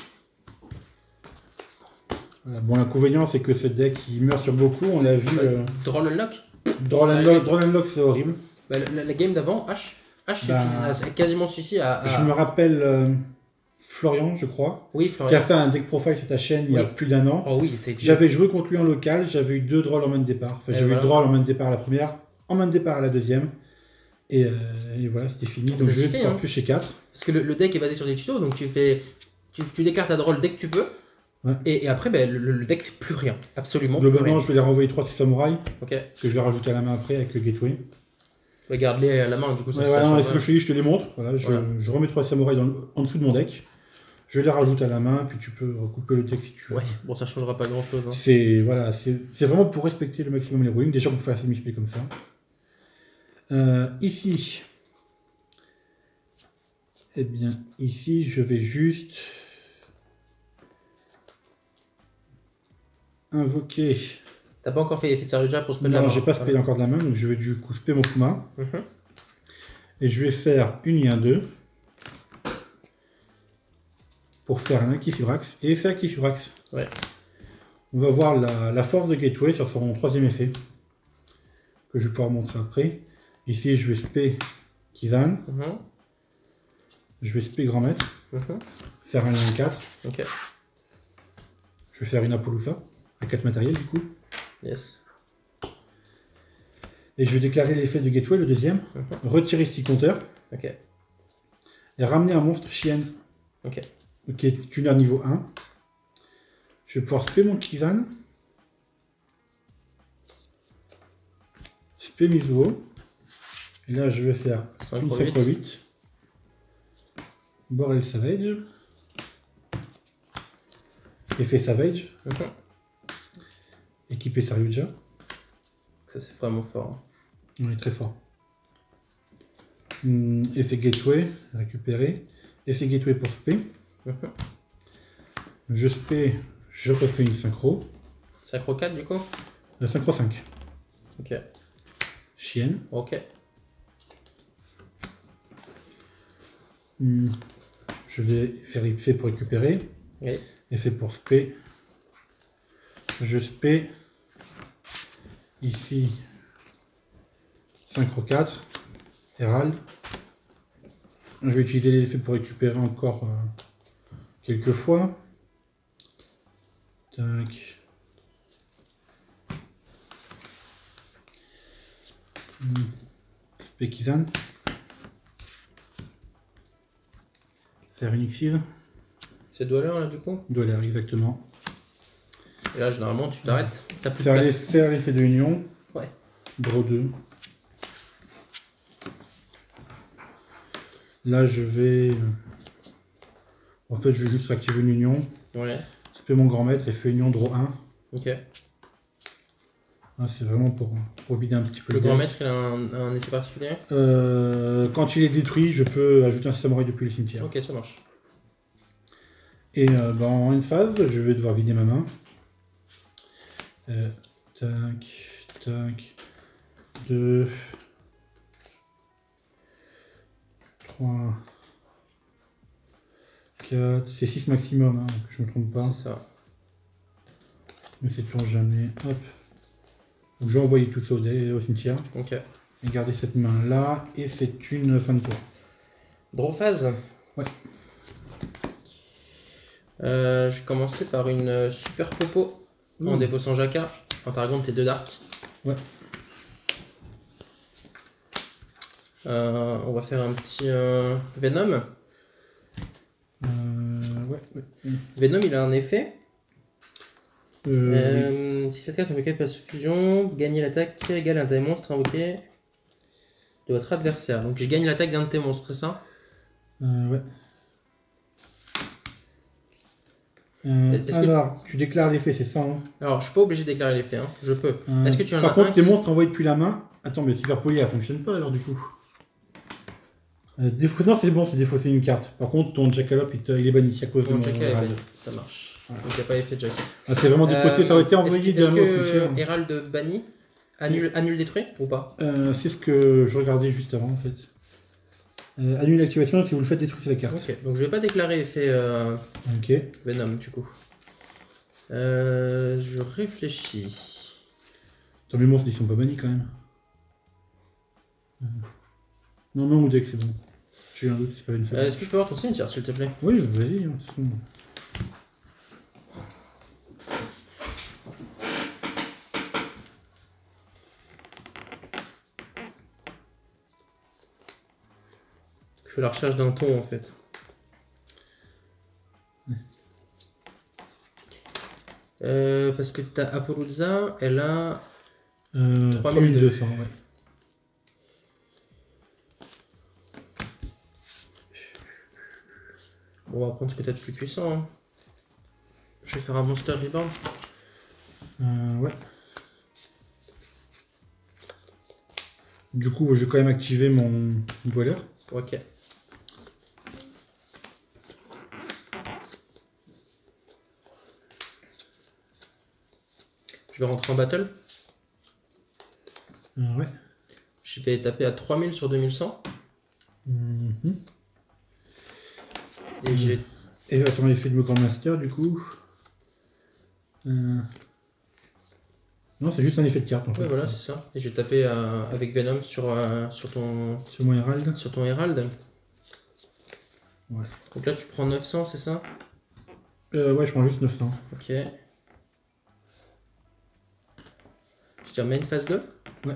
Voilà. Bon, l'inconvénient, c'est que ce deck, il meurt sur beaucoup. On l'a vu. Bah, Euh, Draw le lock. Draw ça and arrive. Lock, Draw and Lock, c'est horrible. Bah, la, la game d'avant, H, H Bah, suffit- ça a quasiment suffi à. à- Je me rappelle euh, Florian, je crois, Oui, qui a Florian. fait un deck profile sur ta chaîne il y a Oui. plus d'un an. Oh oui, ça a été. J'avais joué contre lui en local, j'avais eu deux drôles en main de départ. Enfin, Et j'avais voilà. eu draw en main de départ à la première, en main de départ à la deuxième. Et, euh, et voilà, c'était fini. Donc Ça je vais suffit, faire hein. plus chez quatre. Parce que le, le deck est basé sur des tutos, donc tu fais. Tu, tu déclares ta drôle dès que tu peux. Ouais. Et, et après, ben, le, le deck fait plus rien. Absolument plus Globalement, rien. je vais les renvoyer trois six samouraïs, Ok. que je vais rajouter à la main après avec le gateway. Regarde-les à la main, du coup, ça Ouais, ça voilà, non, change et ce que rien. je te dis, je te les montre. Voilà, je, Voilà. je remets trois samouraïs dans le- en dessous de mon deck. Je les rajoute à la main, puis tu peux recouper le deck si tu veux. Ouais, bon, ça changera pas grand chose. Hein. C'est voilà, c'est c'est vraiment pour respecter le maximum les rulings. Déjà, on peut faire un semi-split comme ça. Euh, ici, eh bien, ici, je vais juste invoquer. T'as pas encore fait effet de Saryuja pour spell la Non, main. j'ai pas spellé encore de la main, donc je vais du coup spell mon Fuma. Mhm. Et je vais faire une lien deux pour faire un Kifurax et faire Kifurax. Ouais. On va voir la, la force de Gateway sur son troisième effet, que je vais pouvoir montrer après. Ici, je vais spé Kizan, Mhm. je vais spé Grand Maître, Mhm. faire un lien quatre. Ok. Je vais faire une Apollousa, à quatre matériels du coup. Yes. Et je vais déclarer l'effet de Gateway, le deuxième, Mhm. retirer six compteurs, Ok. et ramener un monstre chienne, Ok. qui est tuner niveau un. Je vais pouvoir spé mon Kizan, spé Mizuo, et là je vais faire cinq une pour cinq fois huit. huit, Borel Savage, effet Savage, Mhm. équipé Saryuja, Ça c'est vraiment fort. on est très fort. Hum, effet Gateway, récupérer, effet Gateway pour spé, Mhm. je spé, je refais une synchro, Sacro quatre du coup. la synchro cinq, Ok. chienne. Ok. Hum, je vais faire effet pour récupérer, Oui. effet pour spé, je spé, ici synchro quatre, Herald. Je vais utiliser les effets pour récupérer encore euh, quelques fois. Tac. Hum, spé Kizan. Faire une Xyz. C'est douleur là du coup. Dollar, exactement. Et là généralement tu t'arrêtes. T'as plus de Faire les- place. faire l'effet de union. Ouais. Draw deux. Là, je vais. euh, En fait, je vais juste activer une union. Ouais. Spé mon grand maître et fait union draw un. Ok. Ah, c'est vraiment pour, pour vider un petit peu Le le grand deck. maître il a un, un effet particulier. Euh, quand il est détruit, je peux ajouter un samouraï depuis le cimetière. Ok, ça marche. Et euh, bah, en une phase, je vais devoir vider ma main. Euh, tac, tac, deux, trois, quatre, c'est six maximum, hein, que je ne me trompe pas. C'est ça. Ne sait-on jamais. Hop. Donc je vais envoyer tout ça au, dé- au cimetière. Ok. Et garder cette main là. Et c'est une fin de tour. Draw phase. Ouais. Euh, je vais commencer par une euh, super popo en Mmh. défaussant Jaka. Enfin, par exemple tes deux darks. Ouais. Euh, on va faire un petit euh, Venom. Euh, ouais, ouais. Mmh. Venom il a un effet. Euh, oui. Euh, Si cette carte invoquée passe sous fusion, gagnez l'attaque égale à un des monstres invoqués de votre adversaire. Donc je gagne l'attaque d'un de tes monstres, c'est ça? Euh, ouais. Euh, Est-ce que- alors, tu déclares l'effet, c'est ça, hein. Alors je suis pas obligé de déclarer l'effet, hein. Je peux. Euh, Est-ce que tu en Par as contre, un tes qui- monstres envoyés depuis la main. Attends, mais Super Poly, elle fonctionne pas alors du coup. Euh, défaut... Non, c'est bon, c'est défausser une carte. Par contre, ton Jackalope, il, te- il est banni à cause de Mon mon Jaka est Herald. banni, ça marche. Voilà. Donc il n'y a pas effet de Jaka. Ah, c'est vraiment défaussé, ça aurait été Euh, envoyé Est-ce que, directement au est-ce cimetière. que Herald banni annule, annule détruit ou pas? Euh, c'est ce que je regardais juste avant en fait. Euh, annule l'activation, si vous le faites détruire la carte. Ok, donc je vais pas déclarer effet euh, Ok. Venom du coup. Euh, je réfléchis. Attends, mes monstres ils sont pas bannis quand même. Euh, Non, non, on dirait que c'est bon. J'ai eu un doute, c'est pas une Euh, faiblesse. Est-ce que je peux avoir ton cimetière s'il te plaît? Oui, vas-y. hein, de toute façon. Je fais la recherche d'un ton en fait. Euh, parce que ta Apollousa, elle a. Euh, trois trois mille mille deux. deux cents, ouais. Bon, on va prendre peut-être plus puissant. Hein. Je vais faire un Monster Reborn. Euh, ouais. Du coup, je vais quand même activer mon boiler. Ok. Je vais rentrer en battle. Euh, ouais. Je vais taper à trois mille sur deux mille cent. Mhm. Et je vais. Et attends, l'effet de mon Grand Master, du coup. Euh, Non, c'est juste un effet de carte en fait. Ouais, voilà, c'est ça. Et je vais taper euh, avec Venom sur, euh, sur ton Sur mon Herald. sur ton Herald. Ouais. Donc là, tu prends neuf cents, c'est ça? Euh, ouais, je prends juste neuf cents. Ok. Je tire main phase deux? Ouais.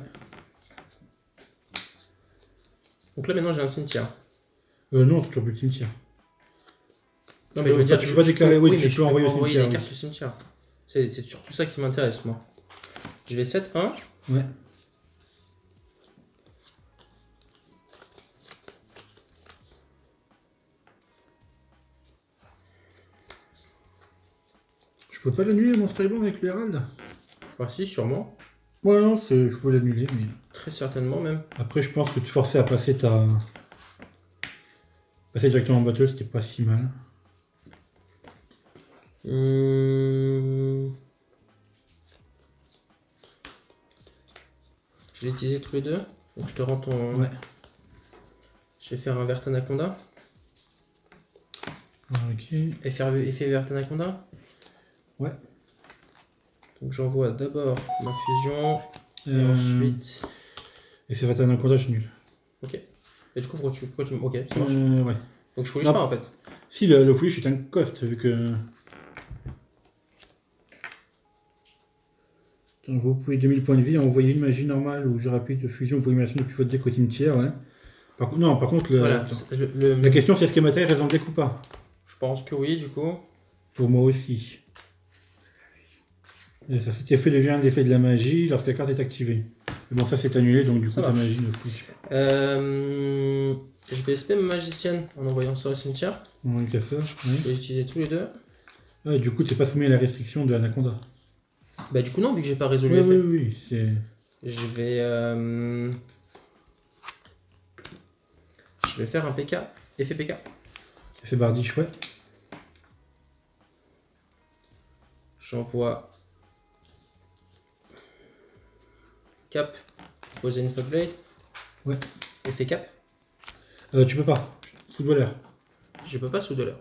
Donc là, maintenant, j'ai un cimetière. Euh, non, toujours plus de cimetière. Non, Tu mais je peux- veux dire, tu peux je- pas je déclarer, oui, oui, tu mais peux je peux envoyer au envoyer cimetière, des oui. cartes au cimetière. C'est c'est surtout ça qui m'intéresse, moi. Je vais sept un. Ouais. Je peux pas l'annuler mon Skybound avec l'Herald? Ah si, sûrement. Ouais, non, c'est- je peux l'annuler, mais... Très certainement même. Après, je pense que te forcer à passer ta... Passer directement en battle, c'était pas si mal. Hum... Je vais les utiliser tous les deux. Donc je te rends ton... Ouais. Je vais faire un Vert Anaconda. Ok. Effet, effet Vert Anaconda. Ouais. Donc j'envoie d'abord ma fusion. Et Euh, ensuite... Et fait Vatan Anaconda, je suis nul. Ok. Et du coup, pourquoi tu... Pourquoi tu... Ok, ça marche. Euh, ouais. Donc je foulise Non. pas en fait. Si, le, le foolish est un cost, vu que... Donc, vous pouvez deux mille points de vie envoyer une magie normale ou jeu rapide de fusion pour élimination depuis votre deck au cimetière, ouais. Par contre, non, par contre, le, Voilà. attends. Le- le- La question c'est est-ce que ma taille reste dans le deck ou pas? Je pense que oui, du coup. Pour moi aussi. Et ça, cet effet devient l'effet de la magie lorsque la carte est activée. Mais bon, ça c'est annulé, donc du coup Ça ta marche. magie ne fout pas. Euh... Je vais S P ma magicienne en envoyant ça au cimetière. On va faire, Je ouais. vais les utiliser tous les deux. Ah, du coup, t'es pas soumis à la restriction de Anaconda. Bah du coup non, vu que j'ai pas résolu Oui, l'effet. oui, oui, c'est... Je vais... euh, Je vais faire un P K. Effet P K. Effet bardiche, ouais. J'envoie... Cap. Poser une Fogblade. Ouais. Effet Cap. Euh, tu peux pas. Sous voleur. Je peux pas sous de l'heure.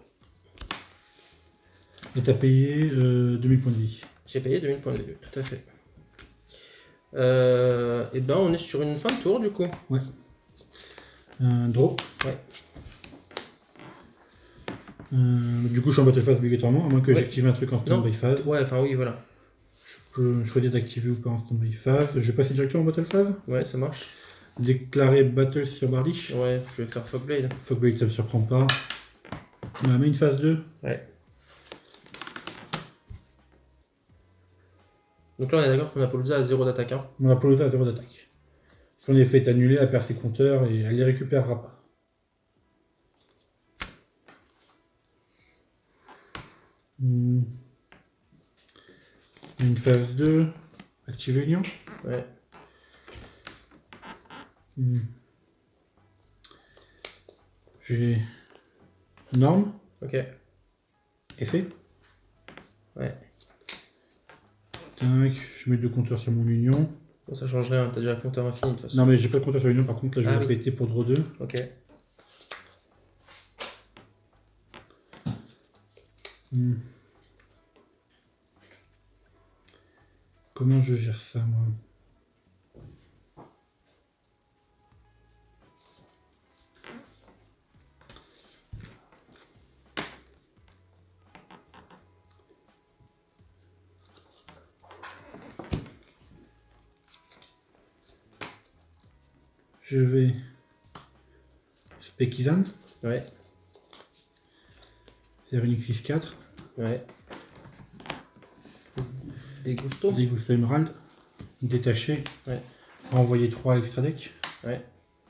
Et t'as payé euh, deux mille points de vie. J'ai payé deux mille points de vue, tout à fait. Euh, et ben on est sur une fin de tour du coup. Ouais. Un draw. Ouais. Euh, du coup, je suis en battle phase obligatoirement, à moins que Ouais. j'active un truc en stand-by phase. Ouais, enfin oui, voilà. Je peux choisir d'activer ou pas en stand-by phase. Je vais passer directement en battle phase. Ouais, ça marche. Déclarer battle sur Bardiche. Ouais, je vais faire Fogblade. Fogblade, ça me surprend pas. Euh, main phase deux. Ouais. Donc là on est d'accord qu'on a Palooza à zéro d'attaque. Hein. On a Palooza à zéro d'attaque. Son effet est annulé, elle perd ses compteurs et elle les récupérera pas. Hmm. Une phase deux. Activer Union. Ouais. Hmm. J'ai norme. Ok. Effet. Ouais. Tac, je mets deux compteurs sur mon Union. Bon, ça change rien, t'as déjà un compteur infini de toute façon. Non mais j'ai pas de compteur sur l'Union, par contre là je vais Ah la oui. péter pour draw deux. Ok. Hmm. Comment je gère ça moi? Je vais Spekizan, Ouais. faire une X six quatre, Ouais. Des gustos. dégousser l'émerald, détacher, Ouais. envoyer trois à l'extra deck. Ouais.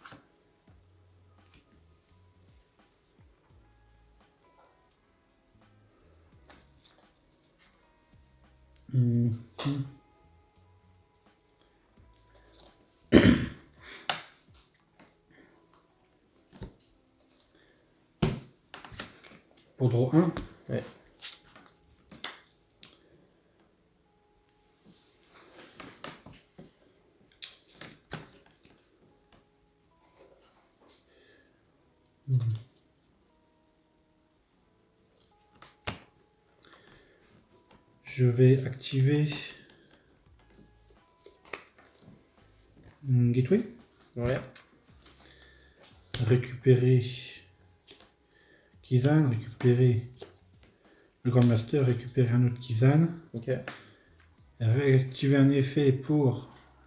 Hmm. Hmm. Pour draw un. Ouais. Je Je vais activer Gateway. Ouais. Récupérer Kizan, récupérer le Grand Master, récupérer un autre Kizan. Ok. Réactiver un effet pour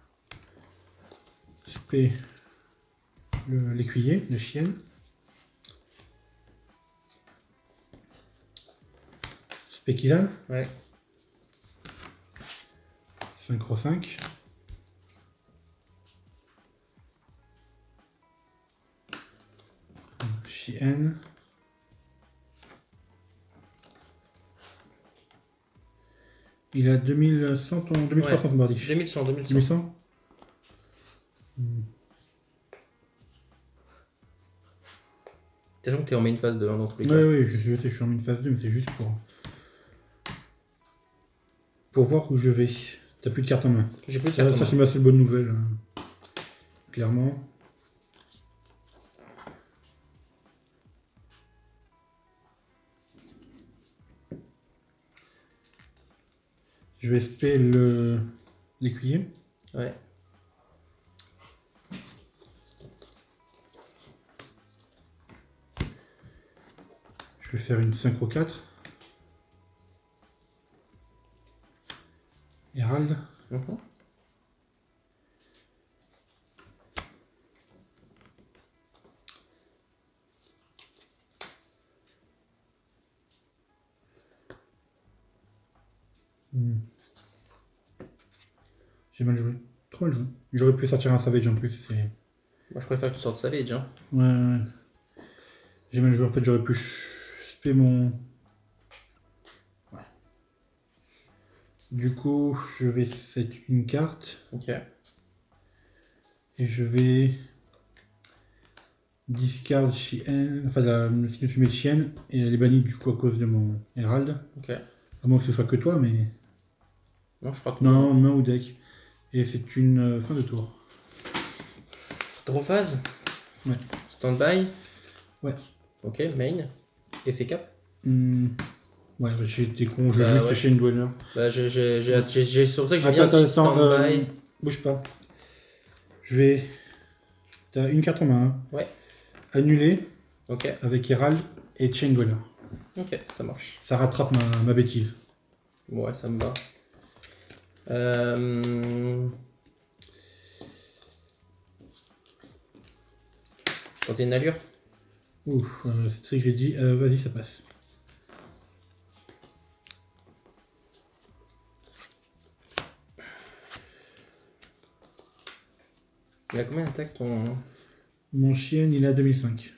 spé l'écuyer, le chien. Spé Kizan. Ouais. Synchro cinq. Chien. Il a deux mille cent, deux mille trois cents Ouais. bardiche. deux mille cent, deux mille cent. deux mille cent. Hmm. T'as que t'es en main phase de un dans tous les cas. Oui, oui, je suis, je suis en une phase deux, mais c'est juste pour pour voir où je vais. T'as plus de cartes en main. J'ai plus de Ça, cartes en ça main. c'est ma seule bonne nouvelle. hein. Clairement. Je vais spé le l'écuyer. Ouais. Je vais faire une synchro quatre. Herald. Mhm. Hmm. J'ai mal joué. Trop mal joué. J'aurais pu sortir un Savage en plus. c'est- Moi, je préfère que tu sortes Savage. Hein. Ouais, ouais. J'ai mal joué. En fait, j'aurais pu spé mon. Ouais. Du coup, je vais set une carte. Ok. Et je vais discard chienne, enfin la signe fumée de chienne, et elle est bannie du coup à cause de mon Herald. Ok. À moins que ce soit que toi, mais. Non, je crois que Non, main ou deck. Et c'est une euh, fin de tour. Draw phase. Ouais. Standby. Ouais. Ok, main. Effet cap. Hmm. Ouais, bah, j'ai été con, je vais Bah, juste ouais. chez une dweller. Bah, j'ai, j'ai, j'ai, j'ai, j'ai- c'est pour ça que j'ai Attends, bien dit attends, attends, standby. euh, bouge pas. Je vais. T'as une carte en main. Hein. Ouais. Annuler Ok. avec Herald et Chain Dweller. Ok, ça marche. Ça rattrape ma, ma bêtise. Ouais, ça me va. Euh... Tenter une allure. Ouh, euh, c'est très greedy. Euh, Vas-y, ça passe. Il a combien d'attaques ton... Mon chien, il a deux mille cinq.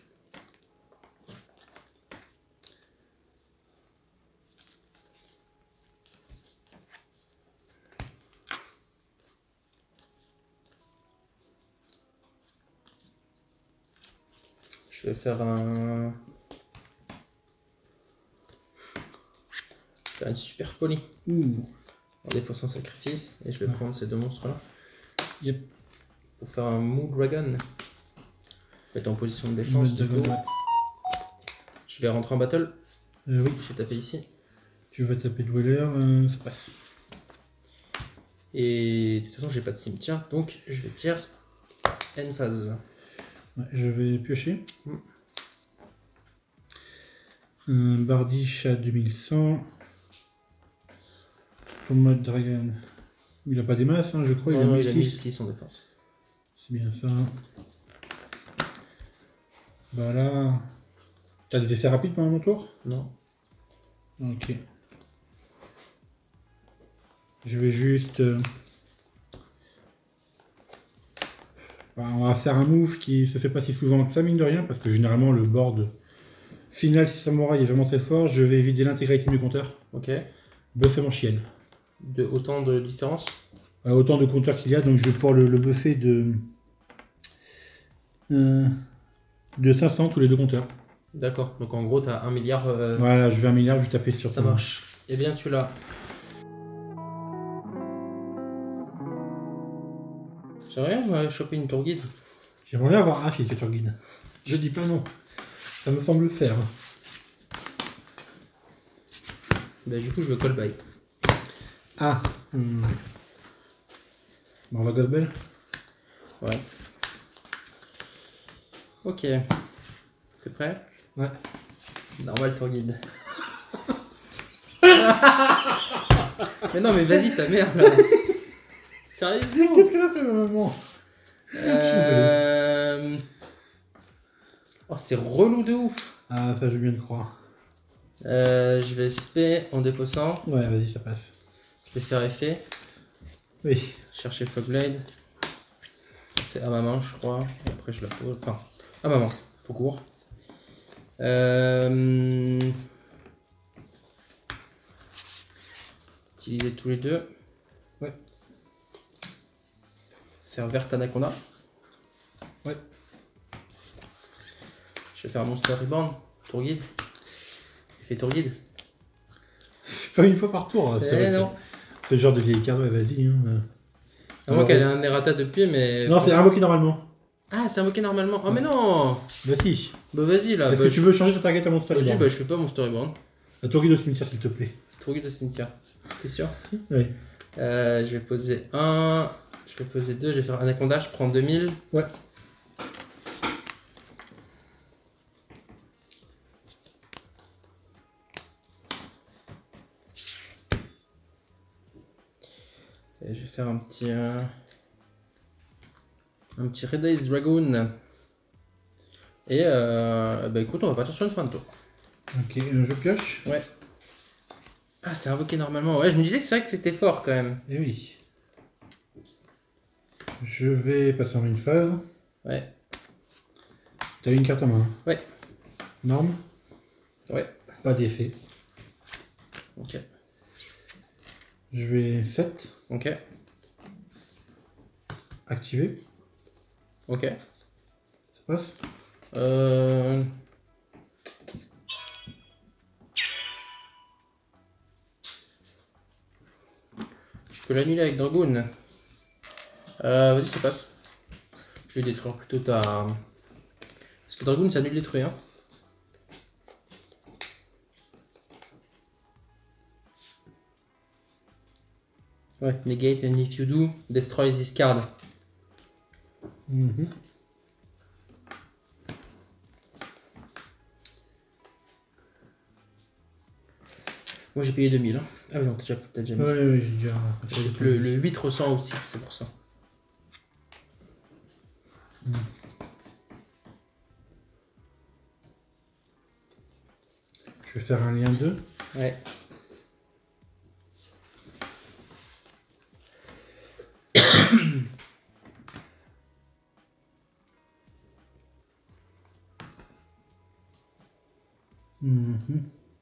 Je vais faire un... faire une super poly. Ouh. En défaut sans sacrifice. Et je vais Ouais. prendre ces deux monstres là. Yep. Pour faire un Moon Dragon. Je vais être en position de défense du coup. Ouais. Je vais rentrer en battle. Euh, oui, Je vais taper ici. tu vas taper Dweller, euh, ça passe. Et de toute façon j'ai pas de cimetière. Donc je vais tirer end phase. Ouais, je vais piocher. Mm. Un Bardiche à deux mille cent. Pour mode Dragon. Il a pas des masses, hein, je crois. Non, il a non, mille il a six. mille six en défense. C'est bien ça. Bah là. T'as des essais rapides pendant mon tour? Non. Ok. Je vais juste. euh, bah, on va faire un move qui se fait pas si souvent que ça, mine de rien, parce que généralement le board final si Samouraï est vraiment très fort. Je vais vider l'intégralité de mes compteurs. Ok. Buffer mon chien. De autant de différence. Euh, autant de compteurs qu'il y a, donc je vais pouvoir le, le buffer de. euh, de cinq cents tous les deux compteurs. D'accord. Donc en gros t'as un milliard. euh, Voilà, je vais un milliard, je vais taper sur Ça ton- marche. Eh bien tu l'as. J'aimerais bien euh, choper une tour guide. J'aimerais bien avoir un fil que guide. Je dis pas non. Ça me semble faire. Bah, du coup je veux call by. Ah. Hum. Bon, on va Gospel. Ouais. Ok. T'es prêt? Ouais. Normal tour guide. Mais non, mais vas-y, ta mère là. Sérieusement? Qu'est-ce qu'elle a fait, ma maman? euh... Oh, c'est relou de ouf. Ah, ça, je veux bien le croire. Euh, je vais spé en défaussant. Ouais, vas-y, ça passe. Je vais faire effet. Oui. Chercher Fogblade. C'est à ma main, je crois. Et après, je la pose. Enfin, à ma main, tout court. Euh... Utiliser tous les deux. Ouais. Faire verte Anaconda. Ouais. Je vais faire Monster Reborn. Tour guide. Fait tour guide. C'est pas une fois par tour. Hein, Eh non. C'est le genre de vieille carte, ouais, vas-y. Hein. À moins qu'elle ait un errata depuis, mais. Non, c'est invoqué normalement. Ah, c'est invoqué normalement. Oh, mais non. Bah si. Bah, vas-y là. Est-ce Bah, que je... tu veux changer ta target à Monster Vas-y, Reborn? bah, je fais pas Monster Reborn. La tour guide au cimetière, s'il te plaît. Tour guide au cimetière. T'es sûr? Oui. Euh, je vais poser un. Je vais poser deux. Je vais faire Anaconda. Je prends deux mille. Ouais. Et je vais faire un petit. Euh... Un petit Red Eyes Dragoon. Et euh, bah écoute, on va partir sur une fin de tour. Ok, euh, je pioche. Ouais. Ah, c'est invoqué normalement. Ouais, je me disais que c'est vrai que c'était fort quand même. Eh oui. Je vais passer en une phase. Ouais. T'as une carte en main? Ouais. Norme? Ouais. Pas d'effet. Ok. Je vais sept. Ok. Activer. Ok. Ça passe? Euh... Je peux l'annuler avec Dragoon. Euh, vas-y, ça passe. Je vais détruire plutôt ta... Parce que Dragoon, ça annule détruire. Hein. Ouais, negate and if you do, destroy this card. Mm-hmm. Moi j'ai payé deux mille. Hein. Ah oui, non, t'as déjà, t'as déjà mis. Ouais, ouais, j'ai déjà. C'est que le, le huit ressent au six, c'est pour ça. Mm. Je vais faire un lien deux. Ouais. Mm-hmm.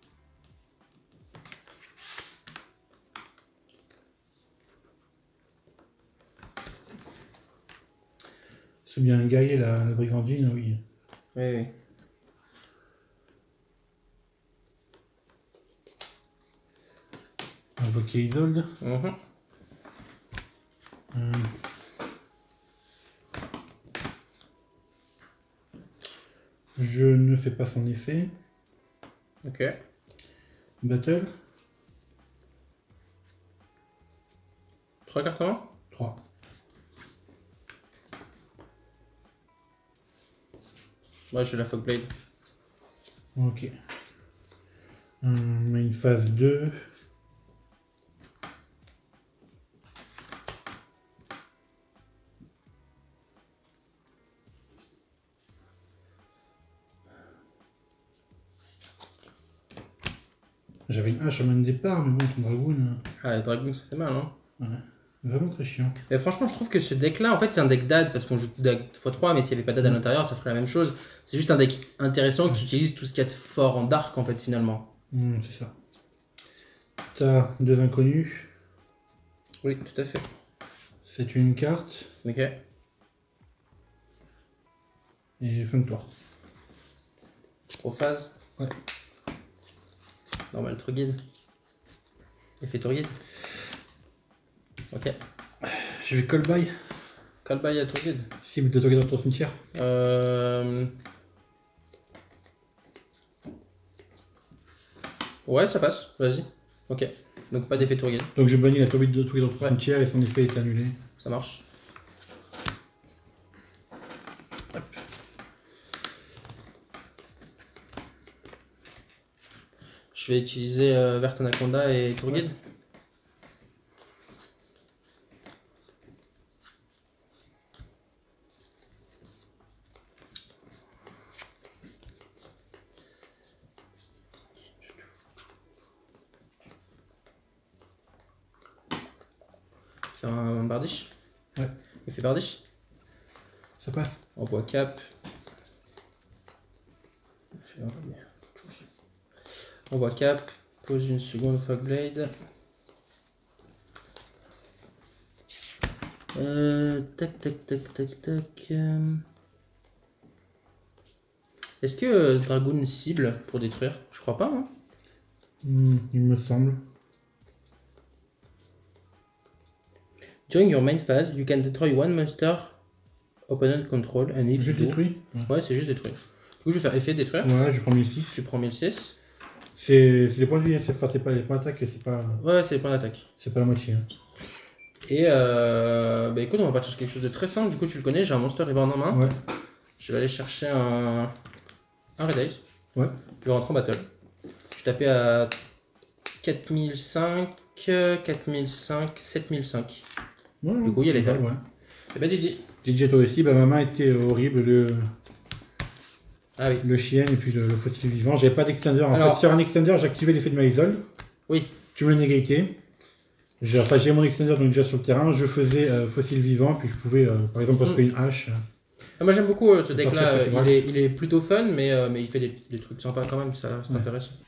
C'est bien un guerrier, la, la brigandine, oui. Oui, oui. Invoquer Isolde. Mm-hmm. Euh... Je ne fais pas son effet. Ok. Battle. Trois cartes en main. trois. Moi je fais la Fogblade. Ok. Hum, une phase deux. J'avais une hache à main de départ, mais bon, ton dragoon. Ah, les Dragoon ça fait mal, hein. Ouais. Vraiment très chiant. Mais franchement, je trouve que ce deck-là, en fait, c'est un deck d'A D parce qu'on joue deck fois trois, mais s'il n'y avait pas d'A D à l'intérieur, ça ferait la même chose. C'est juste un deck intéressant qui utilise tout ce qu'il y a de fort en dark, en fait, finalement. Hum, c'est ça. T'as deux inconnus. Oui, tout à fait. C'est une carte. Ok. Et fin de tour. Prophase. Ouais. Normal, tour guide. Effet tour guide. Ok. Je vais call by. Call by à tour guide. Cible de token dans ton cimetière. Euh... Ouais, ça passe. Vas-y. Ok. Donc pas d'effet Tourguide. Donc je bannis la turbine de tous les autres Ouais. frontières et son effet est annulé. Ça marche. Hop. Je vais utiliser euh, Vert Anaconda et Tourguide. Ouais. Faire un bardiche. Ouais. Effet bardiche. Ça passe. Envoie cap. Envoie cap. Pose une seconde Fogblade. Euh, tac tac tac tac tac. euh. Est-ce que euh, Dragoon cible pour détruire? Je crois pas. Hein. Hmm, il me semble. During your main phase, you can destroy one monster opponent control and if Je you do- détruis. Ouais, c'est juste détruire. Du coup, je vais faire effet détruire. Ouais, je prends mille six. Tu prends mille six. C'est c'est les points de vie, hein, c'est enfin, c'est pas les points d'attaque, c'est pas, Ouais, c'est les points d'attaque. c'est pas la moitié. Hein. Et euh, bah écoute, on va partir sur quelque chose de très simple. Du coup, tu le connais, j'ai un Monster Reborn en main. Ouais. Je vais aller chercher un, un Red Eyes. Ouais. Je rentre en battle. Je tapais à quatre mille cinq, quatre mille cinq, sept mille cinq. Ouais, Du coup, il y a c'est l'étal. vrai, ouais. Et bah, D J. D J toi aussi, bah, ma main était horrible, le, Ah oui. le chien et puis le, le fossile vivant. J'avais pas d'extender. En Alors- fait, sur un extender, j'activais l'effet de Marisol. Oui. Tu me le négatais. J'ai enfin, j'ai mon extender donc déjà sur le terrain. Je faisais euh, fossile vivant, puis je pouvais, euh, par exemple, poser Mm. une hache. Ah, moi, j'aime beaucoup euh, ce Ça deck sortait, là. ça fait Il mal. est, il est plutôt fun, mais, euh, mais il fait des, des trucs sympas quand même. Ça, c'est Ouais. intéressant.